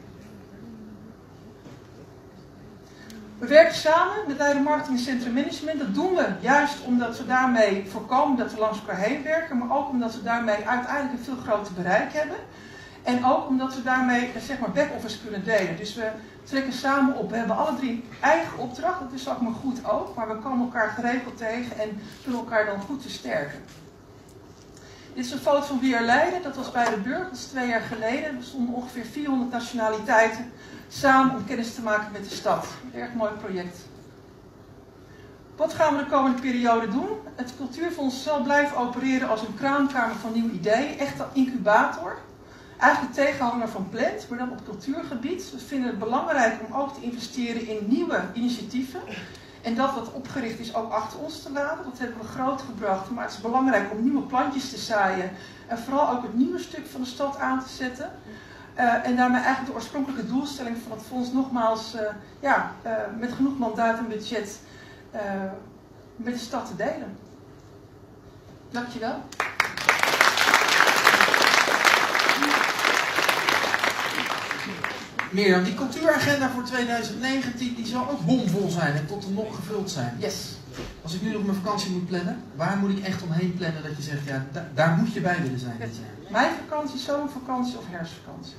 We werken samen met Leiden Marketing en Centrum Management. Dat doen we juist omdat we daarmee voorkomen dat we langs elkaar heen werken. Maar ook omdat we daarmee uiteindelijk een veel groter bereik hebben. En ook omdat we daarmee zeg maar back-office kunnen delen. Dus we trekken samen op. We hebben alle drie eigen opdracht. Dat is ook maar goed ook. Maar we komen elkaar geregeld tegen en kunnen elkaar dan goed versterken. Dit is een foto van We Are Leiden. Dat was bij de Burg. Dat is twee jaar geleden. Er stonden ongeveer vierhonderd nationaliteiten samen om kennis te maken met de stad. Een erg mooi project. Wat gaan we de komende periode doen? Het Cultuurfonds zal blijven opereren als een kraamkamer van nieuwe ideeën. Echt een incubator. Eigenlijk de tegenhanger van Plant, maar dan op cultuurgebied. We vinden het belangrijk om ook te investeren in nieuwe initiatieven. En dat wat opgericht is ook achter ons te laten. Dat hebben we groot gebracht. Maar het is belangrijk om nieuwe plantjes te zaaien. En vooral ook het nieuwe stuk van de stad aan te zetten. Uh, en daarmee eigenlijk de oorspronkelijke doelstelling van het fonds nogmaals uh, ja, uh, met genoeg mandaat en budget uh, met de stad te delen. Dankjewel. Mirjam, die cultuuragenda voor tweeduizend negentien die zal ook bomvol zijn en tot en nog gevuld zijn. Yes. Als ik nu nog mijn vakantie moet plannen, waar moet ik echt omheen plannen dat je zegt, ja, da daar moet je bij willen zijn dit jaar? Mijn vakantie, zomervakantie of herfstvakantie?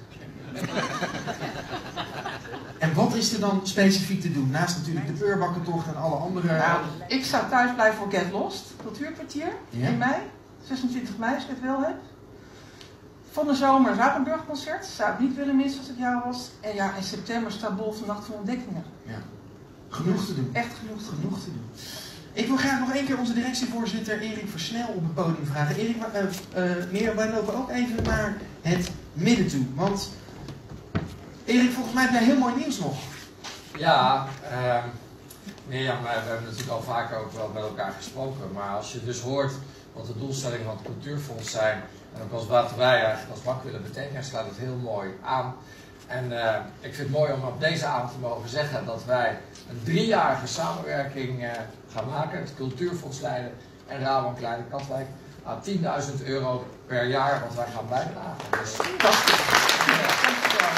En wat is er dan specifiek te doen? Naast natuurlijk de Peurbakkentocht en alle andere... Nou, ik zou thuis blijven voor Get Lost, cultuurkwartier, ja? in mei. zesentwintig mei, als ik het wel heb. Van de zomer Rapenburgconcert, zou ik niet willen missen als het jou was. En ja, in september staat Bol van Nacht van Ontdekkingen. Ja. Genoeg te doen. Echt genoeg te doen. Genoeg te doen. Ik wil graag nog één keer onze directievoorzitter Erik Versnel op het podium vragen. Erik, uh, uh, Mirjam, wij lopen ook even naar het midden toe. Want Erik, volgens mij heb jij heel mooi nieuws nog. Ja, uh, Mirjam, we hebben natuurlijk al vaker ook wel met elkaar gesproken. Maar als je dus hoort wat de doelstellingen van het Cultuurfonds zijn, en ook als wat wij eigenlijk als W A C willen betekenen, slaat het heel mooi aan. En uh, ik vind het mooi om op deze avond te mogen zeggen dat wij een driejarige samenwerking uh, gaan maken. Het Cultuurfonds Leiden en Rabobank Leiden Katwijk aan tienduizend euro per jaar wat wij gaan bijdragen. Dus, fantastisch. Ja, dankjewel.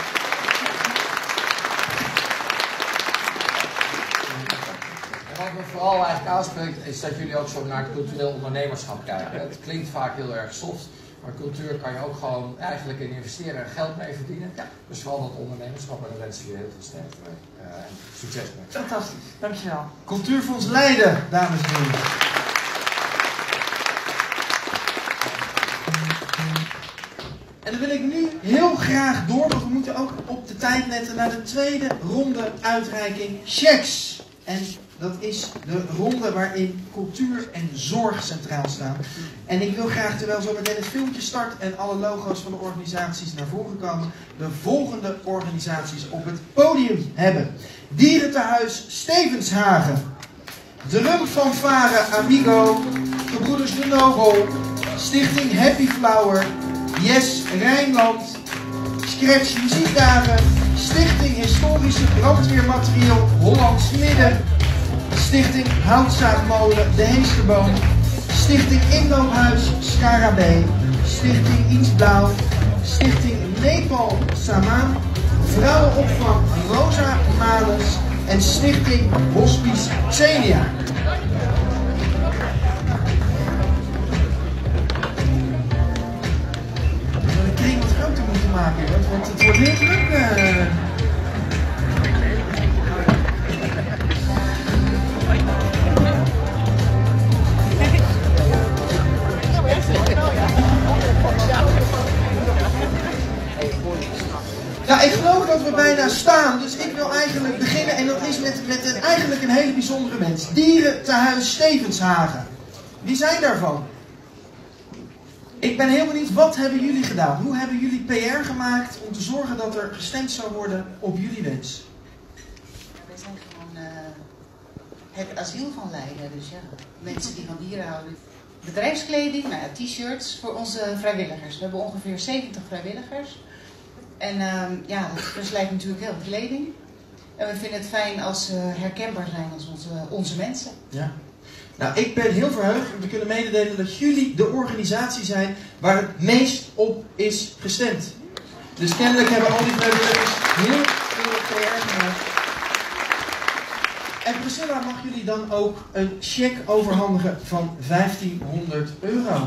En wat me vooral eigenlijk aanspreekt is dat jullie ook zo naar het cultureel ondernemerschap kijken. Het klinkt vaak heel erg soft. Maar cultuur kan je ook gewoon eigenlijk in investeren en geld mee verdienen. Ja. Dus vooral dat ondernemerschap, en daar wensen jullie heel veel sterkte mee. Uh, en succes mee. Fantastisch, dankjewel. Cultuurfonds Leiden, dames en heren. En dan wil ik nu heel graag door, want we moeten ook op de tijd letten, naar de tweede ronde uitreiking checks. En dat is de ronde waarin cultuur en zorg centraal staan. En ik wil graag, terwijl zo meteen het filmpje start en alle logo's van de organisaties naar voren komen, de volgende organisaties op het podium hebben. Dierentehuis Stevenshagen, Drumfanfare Amigo, Gebroeders de Nobel, Stichting Happy Flower, Yes Rijnland, Scratch Muziekdagen, Stichting Historische Brandweermaterieel Hollands Midden, Stichting Houtzaagmolen De Heesterboom, Stichting Inloophuis Scarabee, Stichting Iets Blauw, Stichting Nepal Samaan, Vrouwenopvang Rosa Malens en Stichting Hospice Xenia. De kring wat groter moeten maken, want het wordt heel druk. Uh... Ja, ik geloof dat we bijna staan, dus ik wil eigenlijk beginnen en dat is met, met een, eigenlijk een hele bijzondere mens. Dierentehuis Stevenshagen. Wie zijn daarvan? Ik ben heel benieuwd, wat hebben jullie gedaan? Hoe hebben jullie P R gemaakt om te zorgen dat er gestemd zou worden op jullie wens? Wij zijn gewoon uh, het asiel van Leiden, dus ja, mensen die van dieren houden. Bedrijfskleding, nou ja, t-shirts voor onze vrijwilligers. We hebben ongeveer zeventig vrijwilligers. En uh, ja, dat verslijt natuurlijk heel veel kleding. En we vinden het fijn als ze herkenbaar zijn als onze, onze mensen. Ja. Nou, ik ben heel verheugd om te kunnen mededelen dat jullie de organisatie zijn waar het meest op is gestemd. Dus kennelijk hebben al die vrijwilligers heel veel P R gemaakt. En Priscilla, mag jullie dan ook een cheque overhandigen van vijftienhonderd euro?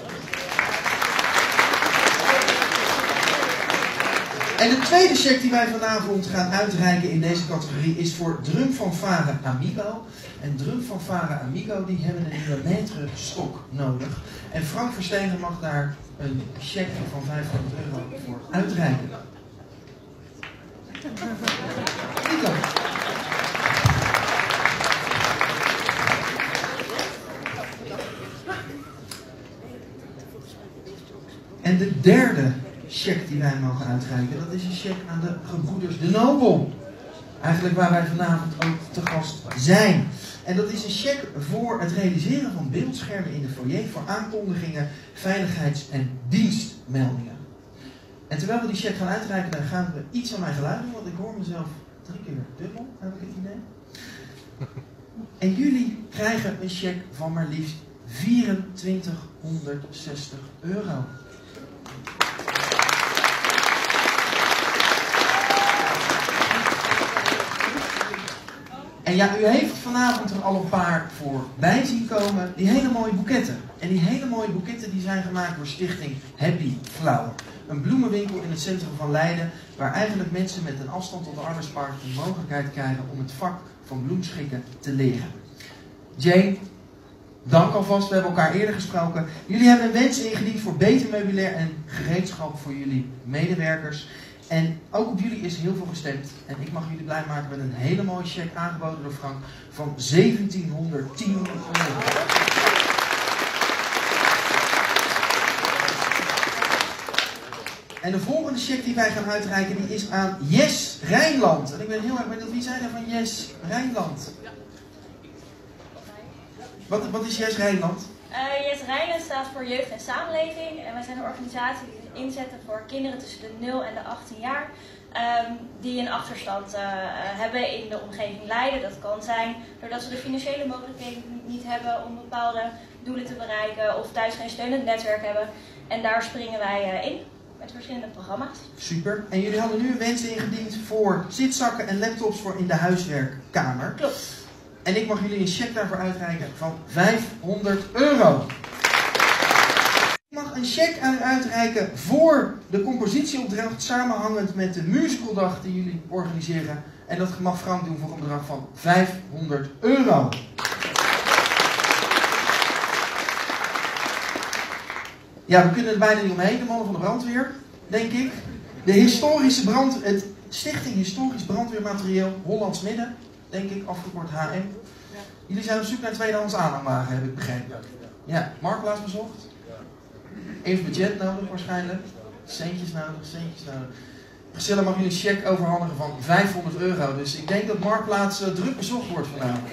En de tweede cheque die wij vanavond gaan uitreiken in deze categorie is voor Drumfanfare Amigo. En Drumfanfare Amigo die hebben een nieuwe metre stok nodig. En Frank Verstegen mag daar een cheque van vijfhonderd euro voor uitreiken. Nico. En de derde cheque die wij mogen uitreiken, dat is een cheque aan de Gebroeders de Nobel. Eigenlijk waar wij vanavond ook te gast zijn. En dat is een cheque voor het realiseren van beeldschermen in de foyer voor aankondigingen, veiligheids- en dienstmeldingen. En terwijl we die cheque gaan uitreiken, dan gaan we iets aan mijn geluid doen, want ik hoor mezelf drie keer dubbel, heb ik het idee. En jullie krijgen een cheque van maar liefst vierentwintighonderdzestig euro. En ja, u heeft vanavond er al een paar voorbij zien komen. Die hele mooie boeketten. En die hele mooie boeketten die zijn gemaakt door Stichting Happy Flower. Een bloemenwinkel in het centrum van Leiden. Waar eigenlijk mensen met een afstand tot de arbeidsmarkt de mogelijkheid krijgen om het vak van bloemschikken te leren. Jane, dank alvast. We hebben elkaar eerder gesproken. Jullie hebben een wens ingediend voor beter meubilair en gereedschap voor jullie medewerkers. En ook op jullie is heel veel gestemd. En ik mag jullie blij maken met een hele mooie cheque aangeboden door Frank van zeventienhonderdtien euro. En de volgende cheque die wij gaan uitreiken, die is aan Jes Rijnland. En ik ben heel erg benieuwd, wie zijn er van Jes Rijnland? Wat, wat is Jes Rijnland? Uh, Jes Rijnland staat voor Jeugd en Samenleving. En wij zijn een organisatie die zich inzetten voor kinderen tussen de nul en de achttien jaar. Um, die een achterstand uh, hebben in de omgeving Leiden. Dat kan zijn doordat ze de financiële mogelijkheden niet hebben om bepaalde doelen te bereiken. Of thuis geen steunend netwerk hebben. En daar springen wij uh, in. Met verschillende programma's. Super. En jullie hadden nu een wens ingediend voor zitzakken en laptops voor in de huiswerkkamer. Klopt. En ik mag jullie een cheque daarvoor uitreiken van vijfhonderd euro. Ik mag een cheque aan u uitreiken voor de compositieopdracht samenhangend met de musicaldag die jullie organiseren. En dat mag Frank doen voor een bedrag van vijfhonderd euro. Ja, we kunnen er bijna niet omheen, de mannen van de brandweer, denk ik. De historische brand, het Stichting Historisch Brandweermaterieel Hollands Midden, denk ik, afgekort H M. Jullie zijn op zoek naar tweedehands aanhangwagen, heb ik begrepen. Ja, marktplaats bezocht. Even budget nodig waarschijnlijk. Centjes nodig, centjes nodig. Priscilla mag jullie een cheque overhandigen van vijfhonderd euro, dus ik denk dat marktplaats uh, druk bezocht wordt vanavond.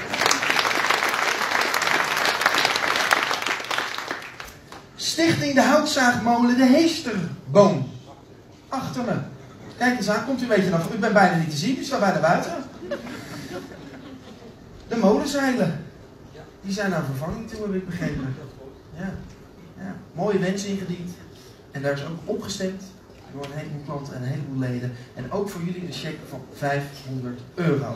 Stichting de Houtzaagmolen de Heesterboom. Achter me. Kijk eens aan, komt u een beetje naar. U bent bijna niet te zien, u staat bijna buiten. De molenzeilen. Die zijn aan vervanging toe, heb ik begrepen. Ja. Ja. Mooie wens ingediend. En daar is ook opgestemd door een heleboel klanten en een heleboel leden. En ook voor jullie een cheque van vijfhonderd euro.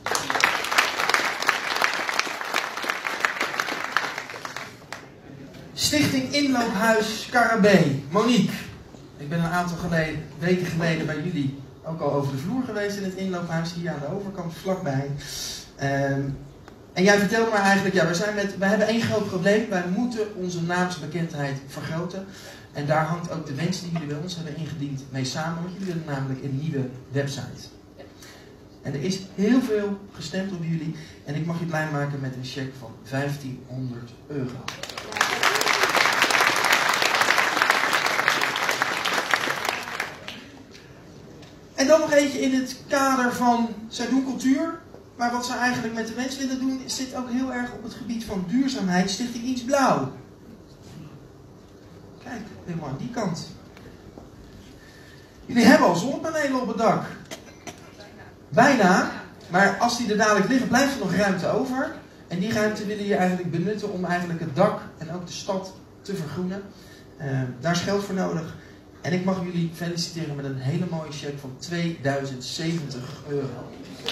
Stichting Inloophuis Carabé. Monique. Ik ben een aantal geleden, weken geleden bij jullie ook al over de vloer geweest in het inloophuis. Hier aan de overkant, vlakbij. Um, en jij vertelde mij eigenlijk, ja, we, zijn met, we hebben één groot probleem. Wij moeten onze naamsbekendheid vergroten. En daar hangt ook de wens die jullie bij ons hebben ingediend mee samen. Want jullie willen namelijk een nieuwe website. En er is heel veel gestemd op jullie. En ik mag je blij maken met een cheque van vijftienhonderd euro. En dan nog eentje in het kader van, zij doen cultuur, maar wat ze eigenlijk met de wens willen doen, zit ook heel erg op het gebied van duurzaamheid. Stichting Iets Blauw. Kijk, helemaal aan die kant. Jullie hebben al zonnepanelen op het dak. Bijna, maar als die er dadelijk liggen, blijft er nog ruimte over. En die ruimte willen je eigenlijk benutten om eigenlijk het dak en ook de stad te vergroenen. Uh, daar is geld voor nodig. En ik mag jullie feliciteren met een hele mooie cheque van tweeduizend zeventig euro.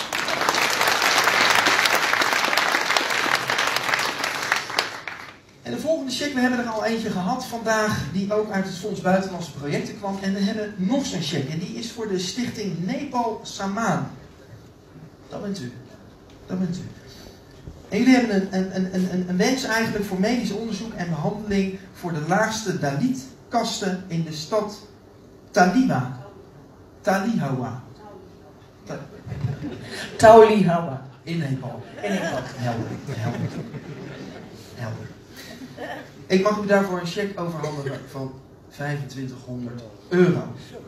En de volgende cheque, we hebben er al eentje gehad vandaag, die ook uit het Fonds Buitenlandse Projecten kwam. En we hebben nog zo'n cheque. En die is voor de stichting Nepal Samaan. Dat bent u. Dat bent u. En jullie hebben een, een, een, een, een wens eigenlijk voor medisch onderzoek en behandeling voor de laagste Dalit kasten in de stad Taliwa. Talihawa. Ta Taulihawa. In Nepal. In Nepal. Helder. Helder. Helder. Ik mag u daarvoor een cheque overhandigen van vijfentwintighonderd euro.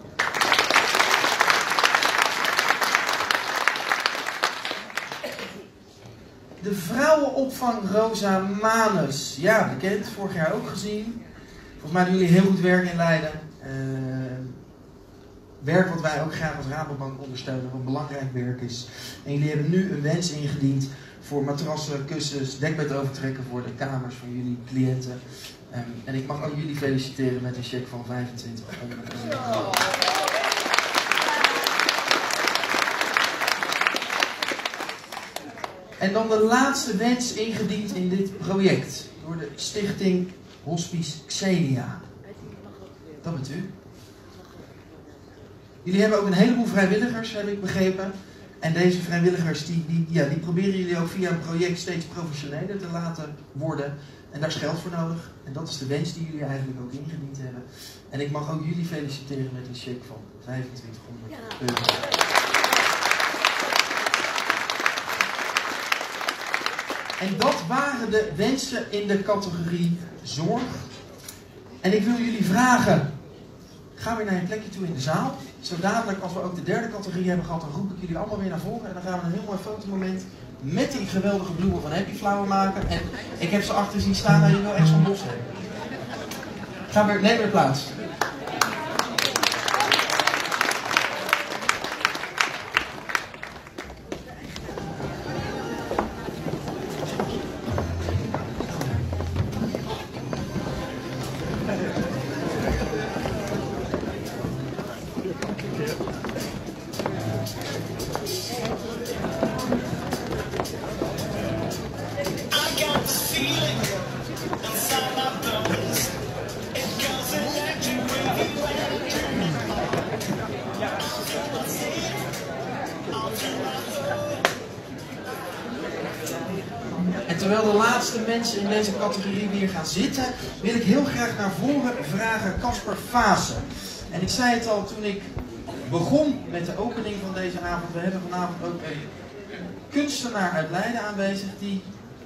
De vrouwenopvang Rosa Manus. Ja, bekend. Vorig jaar ook gezien. Volgens mij doen jullie heel goed werk in Leiden. Uh, werk wat wij ook graag als Rabobank ondersteunen, wat belangrijk werk is. En jullie hebben nu een wens ingediend voor matrassen, kussens, dekbed overtrekken voor de kamers van jullie cliënten. Um, en ik mag ook jullie feliciteren met een cheque van vijfentwintighonderd euro. En dan de laatste wens ingediend in dit project door de stichting Hospice Xenia. Dat bent u. Jullie hebben ook een heleboel vrijwilligers, heb ik begrepen. En deze vrijwilligers, die, die, ja, die proberen jullie ook via een project steeds professioneler te laten worden. En daar is geld voor nodig. En dat is de wens die jullie eigenlijk ook ingediend hebben. En ik mag ook jullie feliciteren met een cheque van vijfentwintighonderd euro. En dat waren de wensen in de categorie zorg. En ik wil jullie vragen, ga weer naar je plekje toe in de zaal. Zo dadelijk, als we ook de derde categorie hebben gehad, dan roep ik jullie allemaal weer naar voren. En dan gaan we een heel mooi fotomoment met die geweldige bloemen van Happy Flower maken. En ik heb ze achter zien staan en je wil echt zo'n bos hebben. Ga weer, neem weer plaats. En terwijl de laatste mensen in deze categorie weer gaan zitten, wil ik heel graag naar voren vragen Casper Vaassen. En ik zei het al toen ik begon met de opening van deze avond. We hebben vanavond ook een kunstenaar uit Leiden aanwezig die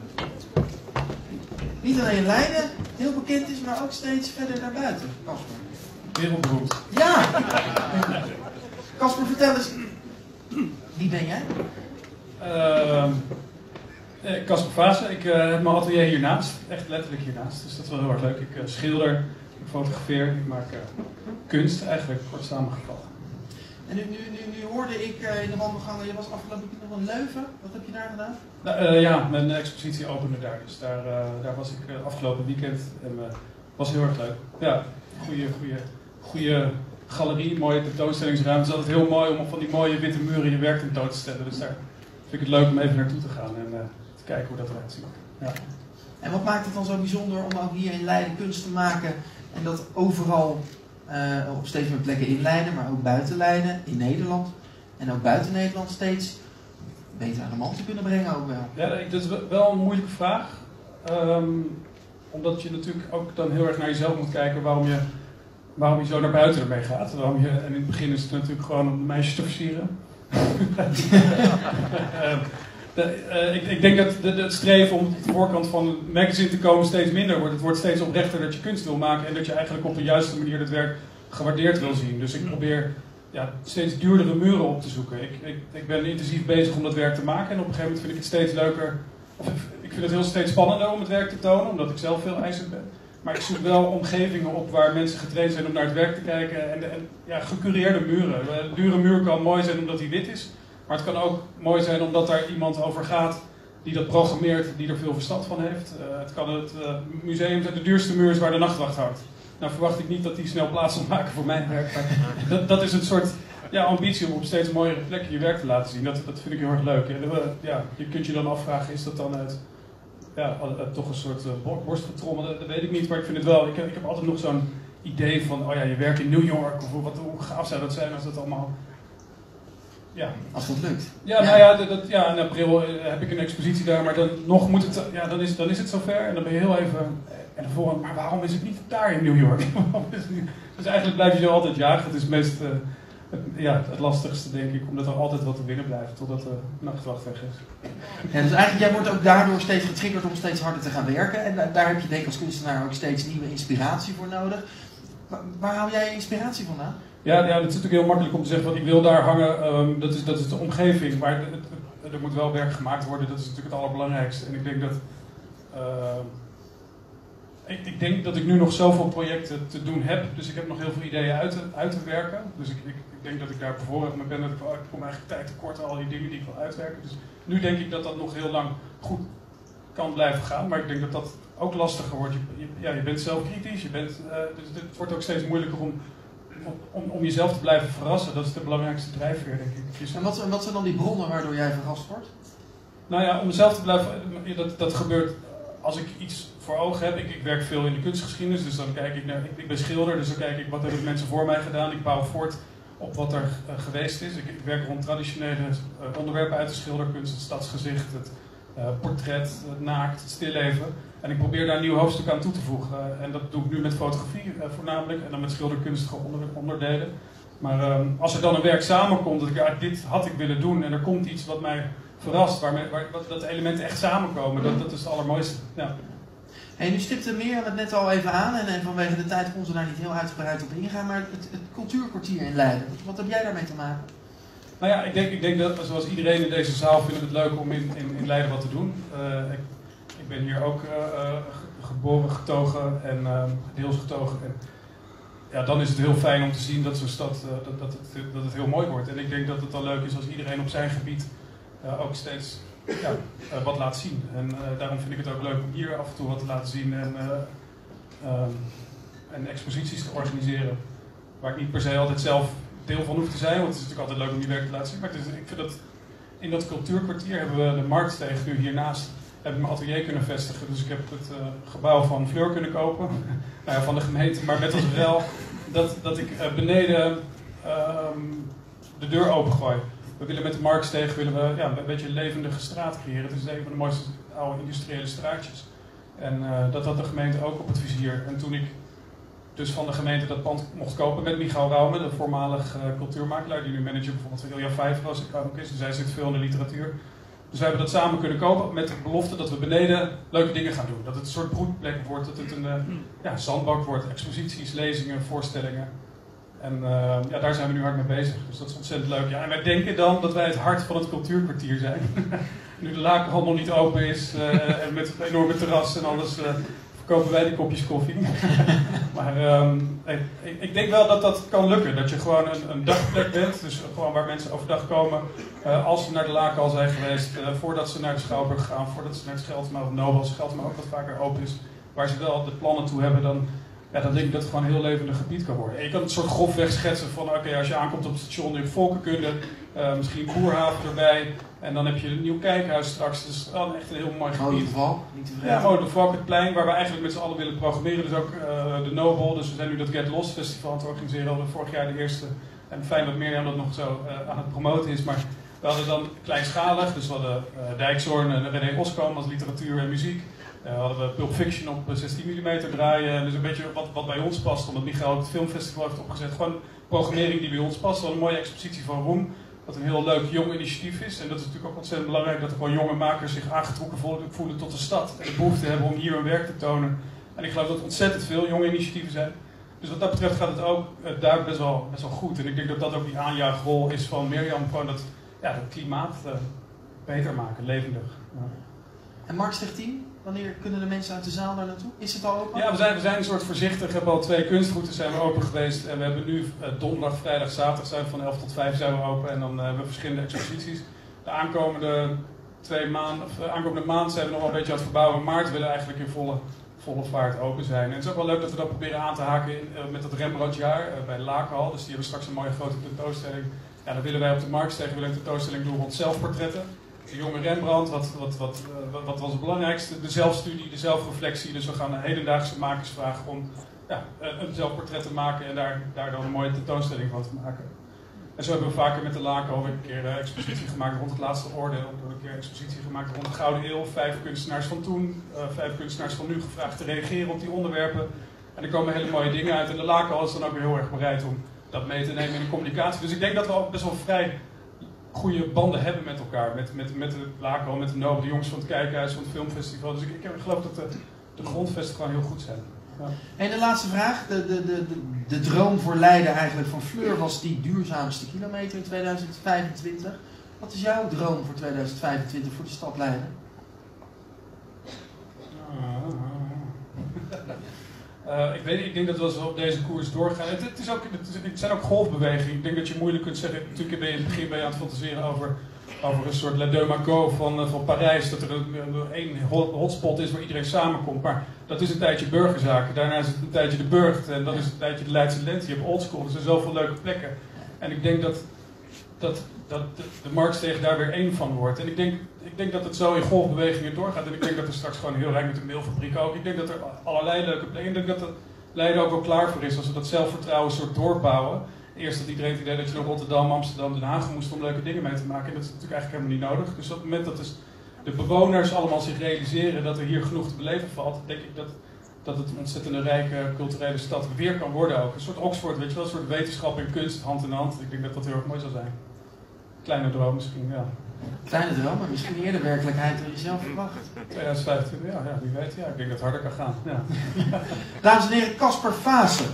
niet alleen in Leiden heel bekend is, maar ook steeds verder naar buiten. Casper. Wereldberoemd. Ja! Casper, vertel eens, wie ben jij? Casper uh, Vaassen. Ik uh, heb mijn atelier hiernaast, echt letterlijk hiernaast. Dus dat is wel heel erg leuk. Ik uh, schilder, ik fotografeer, ik maak uh, kunst, eigenlijk kort samengevat. En nu, nu, nu, nu hoorde ik uh, in de wandelgangen, je was afgelopen weekend nog in Leuven. Wat heb je daar gedaan? Nou, uh, ja, mijn expositie opende daar. Dus daar, uh, daar was ik uh, afgelopen weekend en uh, was heel erg leuk. Ja, goede, goede, goede galerie, mooie tentoonstellingsruimte. Het is altijd heel mooi om op van die mooie witte muren je werk tentoon te stellen. Dus daar vind ik het leuk om even naartoe te gaan en uh, te kijken hoe dat eruit ziet. Ja. En wat maakt het dan zo bijzonder om ook hier in Leiden kunst te maken en dat overal uh, op steeds meer plekken in Leiden, maar ook buiten Leiden, in Nederland en ook buiten Nederland steeds beter aan de man te kunnen brengen ook wel? Ja, dat is wel een moeilijke vraag. Um, omdat je natuurlijk ook dan heel erg naar jezelf moet kijken waarom je, waarom je zo naar buiten ermee gaat. Waarom je, en in het begin is het natuurlijk gewoon om de meisjes te versieren. uh, de, uh, ik, ik denk dat de, de, het streven om op de voorkant van een magazine te komen steeds minder wordt. Het wordt steeds oprechter dat je kunst wil maken en dat je eigenlijk op de juiste manier het werk gewaardeerd wil zien. Dus ik probeer ja, steeds duurdere muren op te zoeken. Ik, ik, ik ben intensief bezig om dat werk te maken en op een gegeven moment vind ik het steeds leuker. Of ik vind het heel steeds spannender om het werk te tonen, omdat ik zelf veel eisend ben. Maar ik zoek wel omgevingen op waar mensen getraind zijn om naar het werk te kijken. En, en ja, gecureerde muren. Een dure muur kan mooi zijn omdat hij wit is. Maar het kan ook mooi zijn omdat daar iemand over gaat die dat programmeert, die er veel verstand van heeft. Uh, het kan het uh, museum zijn de duurste muur is waar de nachtwacht hangt. Nou verwacht ik niet dat die snel plaats zal maken voor mijn werk. Maar dat, dat is een soort ja, ambitie om op steeds mooiere plekken je werk te laten zien. Dat, dat vind ik heel erg leuk. En, uh, ja, je kunt je dan afvragen, is dat dan het... Ja, toch een soort uh, borstgetrommel, dat, dat weet ik niet, maar ik vind het wel. Ik, ik heb altijd nog zo'n idee van, oh ja, je werkt in New York, of wat, hoe gaaf zou dat zijn als dat allemaal... Ja. Als dat lukt. Ja, ja. Nou ja, dat, dat, ja, in april uh, heb ik een expositie daar, maar dan nog moet het, ja, dan is, dan is het zover en dan ben je heel even... En dan volgende, maar waarom is het niet daar in New York? Dus eigenlijk blijf je zo altijd jagen, het is het meest... Uh, Het, ja, het lastigste denk ik, omdat er altijd wat te winnen blijft totdat de nachtwacht weg is. Ja, dus eigenlijk, jij wordt ook daardoor steeds getriggerd om steeds harder te gaan werken. En uh, daar heb je denk ik als kunstenaar ook steeds nieuwe inspiratie voor nodig. Waar, waar haal jij je inspiratie vandaan? Ja, ja, het is natuurlijk heel makkelijk om te zeggen, van, ik wil daar hangen, um, dat, is, dat is de omgeving. Maar het, het, er moet wel werk gemaakt worden, dat is natuurlijk het allerbelangrijkste. En ik denk dat... Uh, Ik, ik denk dat ik nu nog zoveel projecten te doen heb, dus ik heb nog heel veel ideeën uit te, uit te werken. Dus ik, ik, ik denk dat ik daar bevoorrecht mee ben, dat ik, oh, ik kom eigenlijk tijd tekort aan al die dingen die ik wil uitwerken. Dus nu denk ik dat dat nog heel lang goed kan blijven gaan, maar ik denk dat dat ook lastiger wordt. Je, je, ja, je bent zelf kritisch, je bent, uh, dus het wordt ook steeds moeilijker om, om, om jezelf te blijven verrassen. Dat is de belangrijkste drijfveer, denk ik. Dus, en wat, wat zijn dan die bronnen waardoor jij verrast wordt? Nou ja, om mezelf te blijven, dat, dat gebeurt als ik iets voor ogen heb. Ik, ik werk veel in de kunstgeschiedenis, dus dan kijk ik naar, ik, ik ben schilder, dus dan kijk ik wat hebben mensen voor mij gedaan. Ik bouw voort op wat er uh, geweest is. Ik, ik werk rond traditionele uh, onderwerpen uit de schilderkunst, het stadsgezicht, het uh, portret, het naakt, het stilleven. En ik probeer daar een nieuw hoofdstuk aan toe te voegen. Uh, en dat doe ik nu met fotografie uh, voornamelijk en dan met schilderkunstige onder, onderdelen. Maar uh, als er dan een werk samenkomt, dat ik, ja, dit had ik willen doen en er komt iets wat mij verrast, waar, me, waar dat de elementen echt samenkomen, dat, dat is het allermooiste. Ja. Hey, nu stipte Mirjam het net al even aan en, en vanwege de tijd kon ze daar niet heel uitgebreid op ingaan, maar het, het cultuurkwartier in Leiden, wat, wat heb jij daarmee te maken? Nou ja, ik denk, ik denk dat zoals iedereen in deze zaal vindt het leuk om in, in, in Leiden wat te doen. Uh, ik, ik ben hier ook uh, uh, geboren, getogen en uh, deels getogen. En, ja, dan is het heel fijn om te zien dat zo'n stad uh, dat, dat, het, dat het heel mooi wordt. En ik denk dat het dan leuk is als iedereen op zijn gebied uh, ook steeds ja, uh, wat laat zien. En uh, daarom vind ik het ook leuk om hier af en toe wat te laten zien en, uh, um, en exposities te organiseren. Waar ik niet per se altijd zelf deel van hoef te zijn, want het is natuurlijk altijd leuk om die werk te laten zien. Maar het is, ik vind dat in dat cultuurkwartier hebben we de Marktsteeg nu hiernaast, heb ik mijn atelier kunnen vestigen. Dus ik heb het uh, gebouw van Fleur kunnen kopen, nou ja, van de gemeente, maar met als rel dat, dat ik uh, beneden uh, de deur opengooi. We willen met de Marktsteeg willen we, ja, een beetje een levendige straat creëren. Het is een van de mooiste oude industriële straatjes. En uh, dat had de gemeente ook op het vizier. En toen ik dus van de gemeente dat pand mocht kopen met Michael Raume, de voormalig uh, cultuurmakelaar, die nu manager bijvoorbeeld van Ilja Vijver als ik ook is. Dus hij zit veel in de literatuur. Dus we hebben dat samen kunnen kopen met de belofte dat we beneden leuke dingen gaan doen. Dat het een soort broedplek wordt, dat het een uh, ja, zandbak wordt, exposities, lezingen, voorstellingen. En uh, ja, daar zijn we nu hard mee bezig. Dus dat is ontzettend leuk. Ja, en wij denken dan dat wij het hart van het cultuurkwartier zijn. Nu de Lakenhal nog niet open is uh, en met een enorme terras en alles, uh, verkopen wij die kopjes koffie. Maar um, ik, ik denk wel dat dat kan lukken. Dat je gewoon een, een dagplek bent. Dus gewoon waar mensen overdag komen. Uh, als ze naar de Lakenhal zijn geweest. Uh, voordat ze naar de Schouwburg gaan. Voordat ze naar het Scheltema of Nobel. Als Scheltema ook wat vaker open is. Waar ze wel de plannen toe hebben. Dan, ja, dan denk ik dat het gewoon een heel levendig gebied kan worden. En je kan het soort grofweg schetsen van. Oké, okay, als je aankomt op het station. Je hebt volkenkunde. Uh, misschien Boerhaven erbij. En dan heb je een nieuw kijkhuis straks. Dus wel echt een heel mooi gebied. Rode Valk, niet te vergeten. Ja, Rode Valk, het plein waar we eigenlijk met z'n allen willen programmeren. Dus ook uh, de Nobel. Dus we zijn nu dat Get Lost festival aan het organiseren. We hadden vorig jaar de eerste. En fijn dat Mirjam dat nog zo uh, aan het promoten is. Maar we hadden dan kleinschalig. Dus we hadden uh, Dijkshoorn en René Oskam als literatuur en muziek. Uh, hadden we Pulp Fiction op zestien millimeter draaien. Dus een beetje wat, wat bij ons past. Omdat Michael ook het filmfestival heeft opgezet. Gewoon programmering die bij ons past. We hadden een mooie expositie van Roem. Wat een heel leuk jong initiatief is. En dat is natuurlijk ook ontzettend belangrijk dat er gewoon jonge makers zich aangetrokken voelen tot de stad. En de behoefte hebben om hier hun werk te tonen. En ik geloof dat er ontzettend veel jonge initiatieven zijn. Dus wat dat betreft gaat het ook uh, daar best wel, best wel goed. En ik denk dat dat ook die aanjaagrol is van Mirjam. Gewoon dat, ja, dat klimaat uh, beter maken, levendig. Ja. En Marktsteeg tien? Wanneer kunnen de mensen uit de zaal daar naartoe? Is het al open? Ja, we zijn, we zijn een soort voorzichtig. We hebben al twee kunstroutes zijn we open geweest. En we hebben nu uh, donderdag, vrijdag, zaterdag zijn we van elf tot vijf zijn we open. En dan uh, hebben we verschillende exposities. De aankomende twee maanden, of uh, aankomende maand zijn we nog wel een beetje aan het verbouwen. Maart willen we eigenlijk in volle, volle vaart open zijn. En het is ook wel leuk dat we dat proberen aan te haken in, uh, met dat Rembrandtjaar uh, bij de Lakenhal. Dus die hebben straks een mooie grote tentoonstelling. Ja, dan willen wij op de Marktsteeg willen een tentoonstelling doen rond zelfportretten. De jonge Rembrandt, wat, wat, wat, wat, wat was het belangrijkste? De zelfstudie, de zelfreflectie. Dus we gaan de hedendaagse makers vragen om ja, een zelfportret te maken en daar, daar dan een mooie tentoonstelling van te maken. En zo hebben we vaker met de Laken alweer een keer een expositie gemaakt rond het laatste oordeel. We hebben een keer een expositie gemaakt rond de Gouden Eeuw. Vijf kunstenaars van toen, uh, vijf kunstenaars van nu gevraagd te reageren op die onderwerpen. En er komen hele mooie dingen uit. En de Laken is dan ook weer heel erg bereid om dat mee te nemen in de communicatie. Dus ik denk dat we al best wel vrij goede banden hebben met elkaar. Met, met, met de Laken, met de Nobel, de jongens van het Kijkhuis, van het filmfestival. Dus ik, ik geloof dat de, de grondvesten gewoon heel goed zijn. Ja. En de laatste vraag. De, de, de, de, de droom voor Leiden eigenlijk van Fleur was die duurzaamste kilometer in tweeduizend vijfentwintig. Wat is jouw droom voor tweeduizend vijfentwintig voor de stad Leiden? Uh, ik, weet, ik denk dat we als we op deze koers doorgaan. Het, het, is ook, het, is, het zijn ook golfbewegingen. Ik denk dat je moeilijk kunt zeggen. Natuurlijk ben je in het begin ben je aan het fantaseren over, over een soort Le Deux Magot van, van Parijs. Dat er een, één hotspot is waar iedereen samenkomt. Maar dat is een tijdje burgerzaken. Daarna is het een tijdje de Burgt. En dan is het een tijdje de Leidse Lente. Je hebt oldschool. Er zijn zoveel leuke plekken. En ik denk dat, dat, dat de, de Marktsteeg daar weer één van wordt. En ik denk, ik denk dat het zo in golfbewegingen doorgaat. En ik denk dat er straks gewoon heel rijk met de mailfabriek ook. Ik denk dat er allerlei leuke plekken. Ik denk dat het Leiden ook wel klaar voor is als we dat zelfvertrouwen soort doorbouwen. Eerst had iedereen het idee dat je naar Rotterdam, Amsterdam, Den Haag moest om leuke dingen mee te maken. En dat is natuurlijk eigenlijk helemaal niet nodig. Dus op het moment dat dus de bewoners allemaal zich realiseren dat er hier genoeg te beleven valt, denk ik dat, dat het een ontzettende rijke culturele stad weer kan worden ook. Een soort Oxford, weet je wel, een soort wetenschap en kunst hand in hand. Ik denk dat dat heel erg mooi zal zijn. Kleine droom misschien, ja. Kleine droom, maar misschien eerder werkelijkheid dan je zelf verwacht. tweeduizend vijfentwintig, ja, ja, wie weet. Ja, ik denk dat het harder kan gaan. Ja. Dames en heren, Casper Vaassen.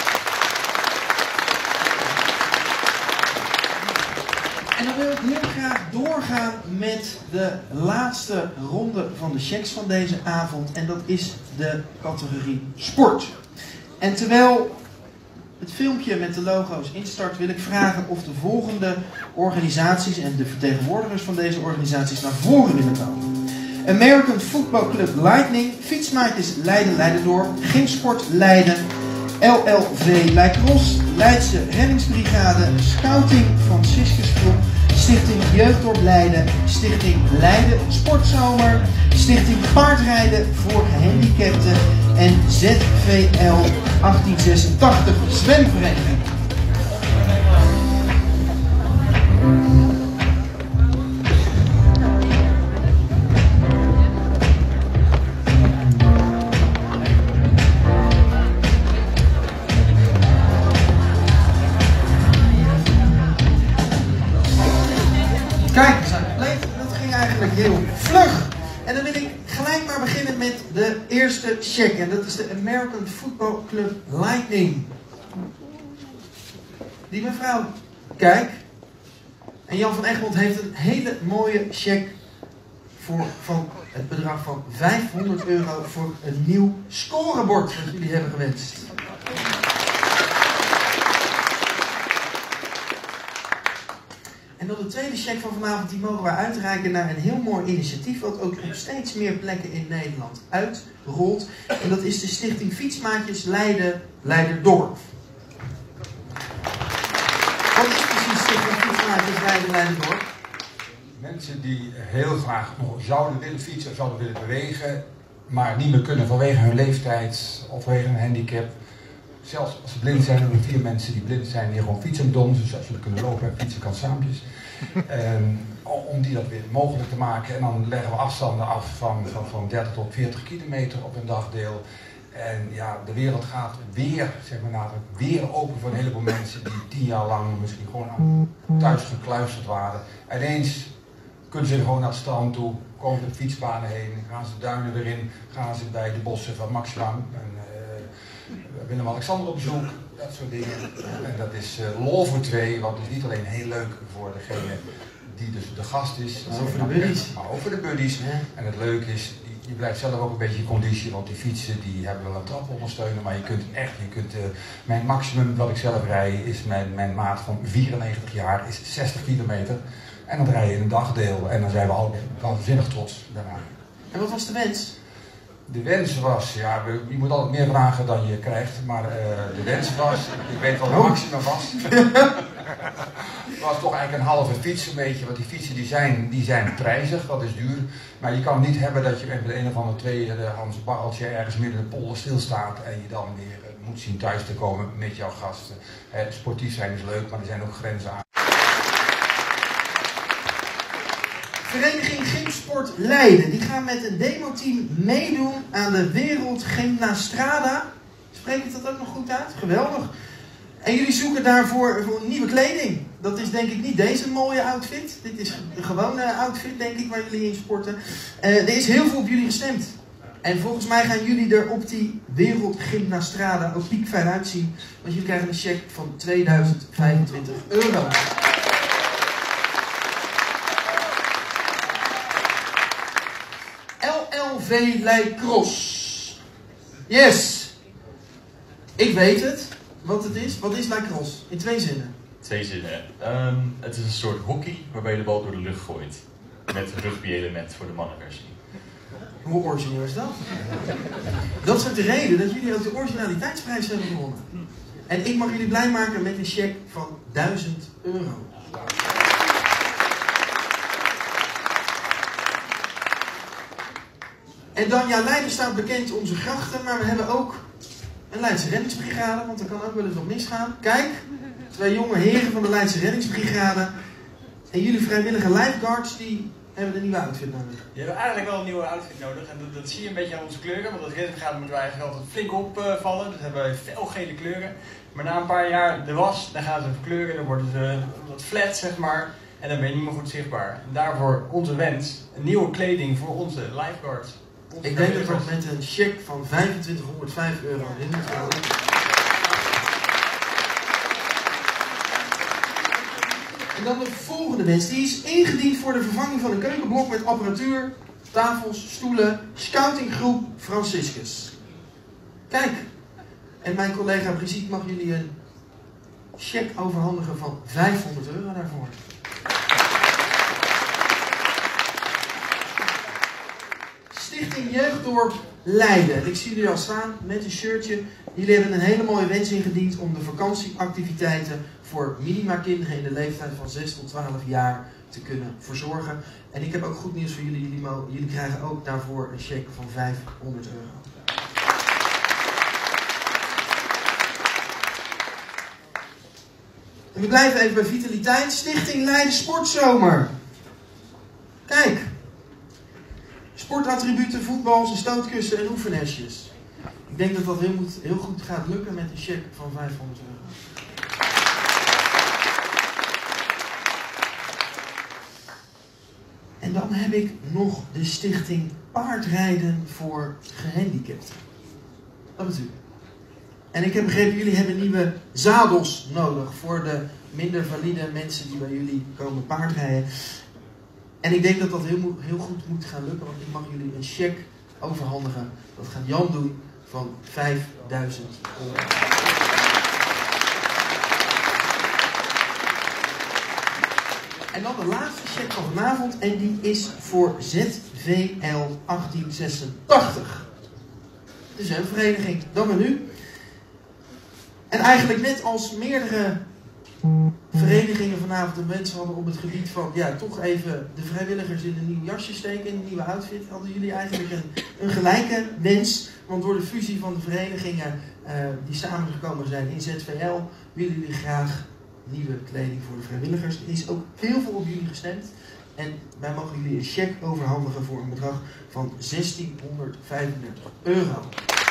En dan wil ik heel graag doorgaan met de laatste ronde van de checks van deze avond. En dat is de categorie sport. En terwijl het filmpje met de logo's instart, wil ik vragen of de volgende organisaties en de vertegenwoordigers van deze organisaties naar voren willen komen. American Football Club Lightning, Fietsmaatjes Leiden-Leidendorp, Gymsport Leiden, L L V Leicros, Leidse Reddingsbrigade, Scouting Franciscusgroep, Stichting Jeugddorp Leiden, Stichting Leiden Sportzomer, Stichting Paardrijden voor Gehandicapten en Z V L achttien zesentachtig Zwemvereniging. Kijk, we zijn compleet. Dat ging eigenlijk heel vlug. En dan wil ik gelijk maar beginnen met de eerste check. En dat is de American Football Club Lightning. Die mevrouw, kijk. En Jan van Egmond heeft een hele mooie check voor, van het bedrag van vijfhonderd euro voor een nieuw scorebord dat jullie hebben gewenst. En dan de tweede check van vanavond, die mogen we uitreiken naar een heel mooi initiatief wat ook op steeds meer plekken in Nederland uitrolt. En dat is de Stichting Fietsmaatjes Leiden-Leiderdorp. Wat is precies Stichting Fietsmaatjes Leiden-Leiderdorp? Mensen die heel graag nog zouden willen fietsen of zouden willen bewegen, maar niet meer kunnen vanwege hun leeftijd of vanwege een handicap. Zelfs als ze blind zijn, hebben we vier mensen die blind zijn die gewoon fietsen doen, dus als ze kunnen lopen en fietsen kan saampjes. Um, om die dat weer mogelijk te maken. En dan leggen we afstanden af van, van, van dertig tot veertig kilometer op een dagdeel. En ja, de wereld gaat weer, zeg maar nadruk, weer open voor een heleboel mensen die tien jaar lang misschien gewoon aan thuis gekluisterd waren. En ineens kunnen ze gewoon naar het strand toe, komen de fietsbanen heen, gaan ze de duinen weer in, gaan ze bij de bossen van Maxima en uh, Willem-Alexander op bezoek, dat soort dingen. En dat is uh, lol voor twee, want het is niet alleen heel leuk voor degene die dus de gast is, maar ook voor de buddies. Maar ook voor de buddies. Ja. En het leuke is, je blijft zelf ook een beetje in conditie, want die fietsen die hebben wel een trapondersteuner, maar je kunt echt, je kunt, uh, mijn maximum wat ik zelf rij is mijn, mijn maat van vierennegentig jaar, is zestig kilometer. En dan rij je in een dagdeel en dan zijn we al waanzinnig trots daarna. En wat was de wens? De wens was, ja, je moet altijd meer vragen dan je krijgt, maar uh, de wens was, ik weet wat het maximum was. Het was toch eigenlijk een halve fiets een beetje, want die fietsen die zijn, die zijn prijzig, dat is duur. Maar je kan niet hebben dat je met een of andere tweedehands barreltje ergens midden in de polder stilstaat en je dan weer uh, moet zien thuis te komen met jouw gasten. Uh, sportief zijn is leuk, maar er zijn ook grenzen aan. Vereniging Gymsport Leiden, die gaan met een demoteam meedoen aan de Wereld Gymnastrada. Spreek ik dat ook nog goed uit? Geweldig. En jullie zoeken daarvoor voor nieuwe kleding. Dat is denk ik niet deze mooie outfit. Dit is een gewone outfit denk ik waar jullie in sporten. Uh, er is heel veel op jullie gestemd. En volgens mij gaan jullie er op die Wereld Gymnastrada ook piekfijn uitzien. Want jullie krijgen een cheque van tweeduizend vijfentwintig euro. L L V Leicros. Yes. Ik weet het. Wat het is. Wat is Leicros? In twee zinnen. Twee zinnen. Um, het is een soort hockey waarbij je de bal door de lucht gooit. Met rugby-element voor de mannenversie. Hoe origineel is dat? Dat is ook de reden dat jullie ook de originaliteitsprijs hebben gewonnen. En ik mag jullie blij maken met een cheque van duizend euro. En dan, ja, Leiden staat bekend om zijn grachten, maar we hebben ook een Leidse reddingsbrigade, want er kan ook wel eens wat misgaan. Kijk, twee jonge heren van de Leidse reddingsbrigade. En jullie vrijwillige lifeguards, die hebben een nieuwe outfit nodig. Je hebt eigenlijk wel een nieuwe outfit nodig. En dat, dat zie je een beetje aan onze kleuren. Want als reddingsbrigade moeten we eigenlijk altijd flink opvallen. Dus hebben we fel gele kleuren. Maar na een paar jaar de was, dan gaan ze verkleuren. Dan worden ze wat flat, zeg maar. En dan ben je niet meer goed zichtbaar. En daarvoor onze wens, een nieuwe kleding voor onze lifeguards. Onze Ik denk dat we met een cheque van vijfentwintighonderdvijf euro in moeten houden. En dan de volgende wens. Die is ingediend voor de vervanging van een keukenblok met apparatuur, tafels, stoelen, scoutinggroep Franciscus. Kijk, en mijn collega Brigitte mag jullie een cheque overhandigen van vijfhonderd euro daarvoor. Stichting Jeugddorp Leiden. Ik zie jullie al staan met een shirtje. Jullie hebben een hele mooie wens ingediend om de vakantieactiviteiten voor minima-kinderen in de leeftijd van zes tot twaalf jaar te kunnen verzorgen. En ik heb ook goed nieuws voor jullie. Jullie, jullie krijgen ook daarvoor een cheque van vijfhonderd euro. En we blijven even bij vitaliteit. Stichting Leiden Sportzomer. Kijk. Sportattributen, voetbals, en stootkussen en oefennestjes. Ik denk dat dat heel, moet, heel goed gaat lukken met een cheque van vijfhonderd euro. En dan heb ik nog de stichting Paardrijden voor Gehandicapten. Dat bent u. En ik heb begrepen, jullie hebben nieuwe zadels nodig voor de minder valide mensen die bij jullie komen paardrijden. En ik denk dat dat heel, heel goed moet gaan lukken, want ik mag jullie een cheque overhandigen. Dat gaat Jan doen van vijfduizend euro. En dan de laatste cheque van vanavond en die is voor Z V L achttien zesentachtig. De zwemvereniging, dan maar nu. En eigenlijk net als meerdere verenigingen vanavond de mensen hadden op het gebied van, ja, toch even de vrijwilligers in een nieuw jasje steken, in een nieuwe outfit, hadden jullie eigenlijk een, een gelijke wens. Want door de fusie van de verenigingen uh, die samengekomen zijn in Z V L, willen jullie graag nieuwe kleding voor de vrijwilligers. Er is ook heel veel op jullie gestemd. En wij mogen jullie een cheque overhandigen voor een bedrag van zestienhonderdvijfendertig euro.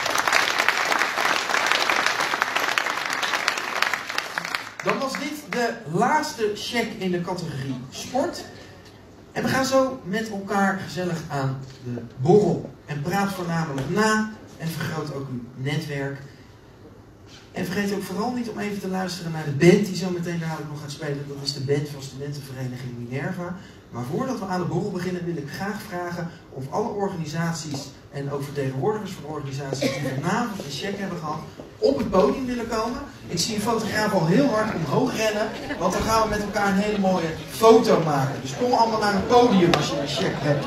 Dan was dit de laatste cheque in de categorie sport. En we gaan zo met elkaar gezellig aan de borrel. En praat voornamelijk na en vergroot ook uw netwerk. En vergeet ook vooral niet om even te luisteren naar de band die zo meteen dadelijk nog gaat spelen. Dat is de band van studentenvereniging Minerva. Maar voordat we aan de borrel beginnen wil ik graag vragen of alle organisaties en ook vertegenwoordigers van organisaties die vanavond een cheque hebben gehad, op het podium willen komen. Ik zie een fotograaf al heel hard omhoog rennen, want dan gaan we met elkaar een hele mooie foto maken. Dus kom allemaal naar het podium als je een cheque hebt.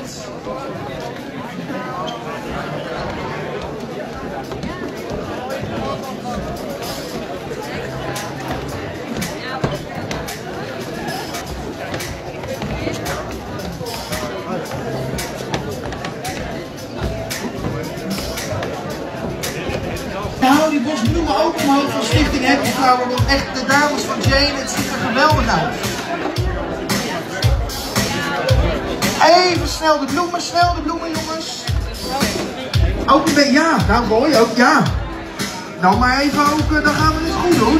Hou die bos bloemen ook omhoog van Stichting Happy Flower, want echt de dames van Jane, het ziet er geweldig uit. Even snel de bloemen, snel de bloemen jongens. Ook een beetje, ja, nou Roy ook, ja. Nou maar even ook, dan gaan we het goed doen.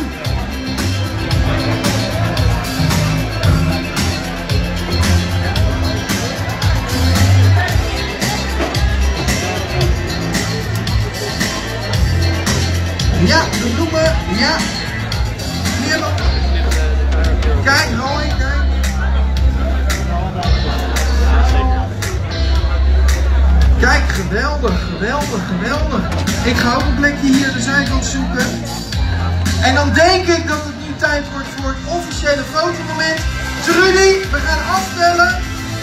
Ja, de bloemen, ja. Hier nog. Kijk, Roy, kijk. Kijk, geweldig, geweldig, geweldig. Ik ga ook een plekje hier de zijkant zoeken. En dan denk ik dat het nu tijd wordt voor het officiële fotomoment. Trudy, we gaan aftellen.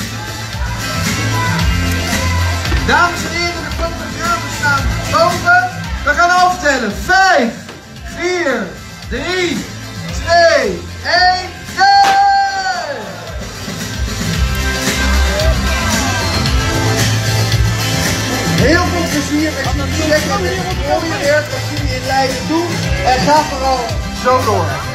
Dames en heren, de fotografen staan boven. We gaan aftellen. vijf, vier, drie, twee, één, go! Heel goed gezien. plezier met jullie checken en met het mooie werk wat jullie in Leiden doen. En ga vooral zo door.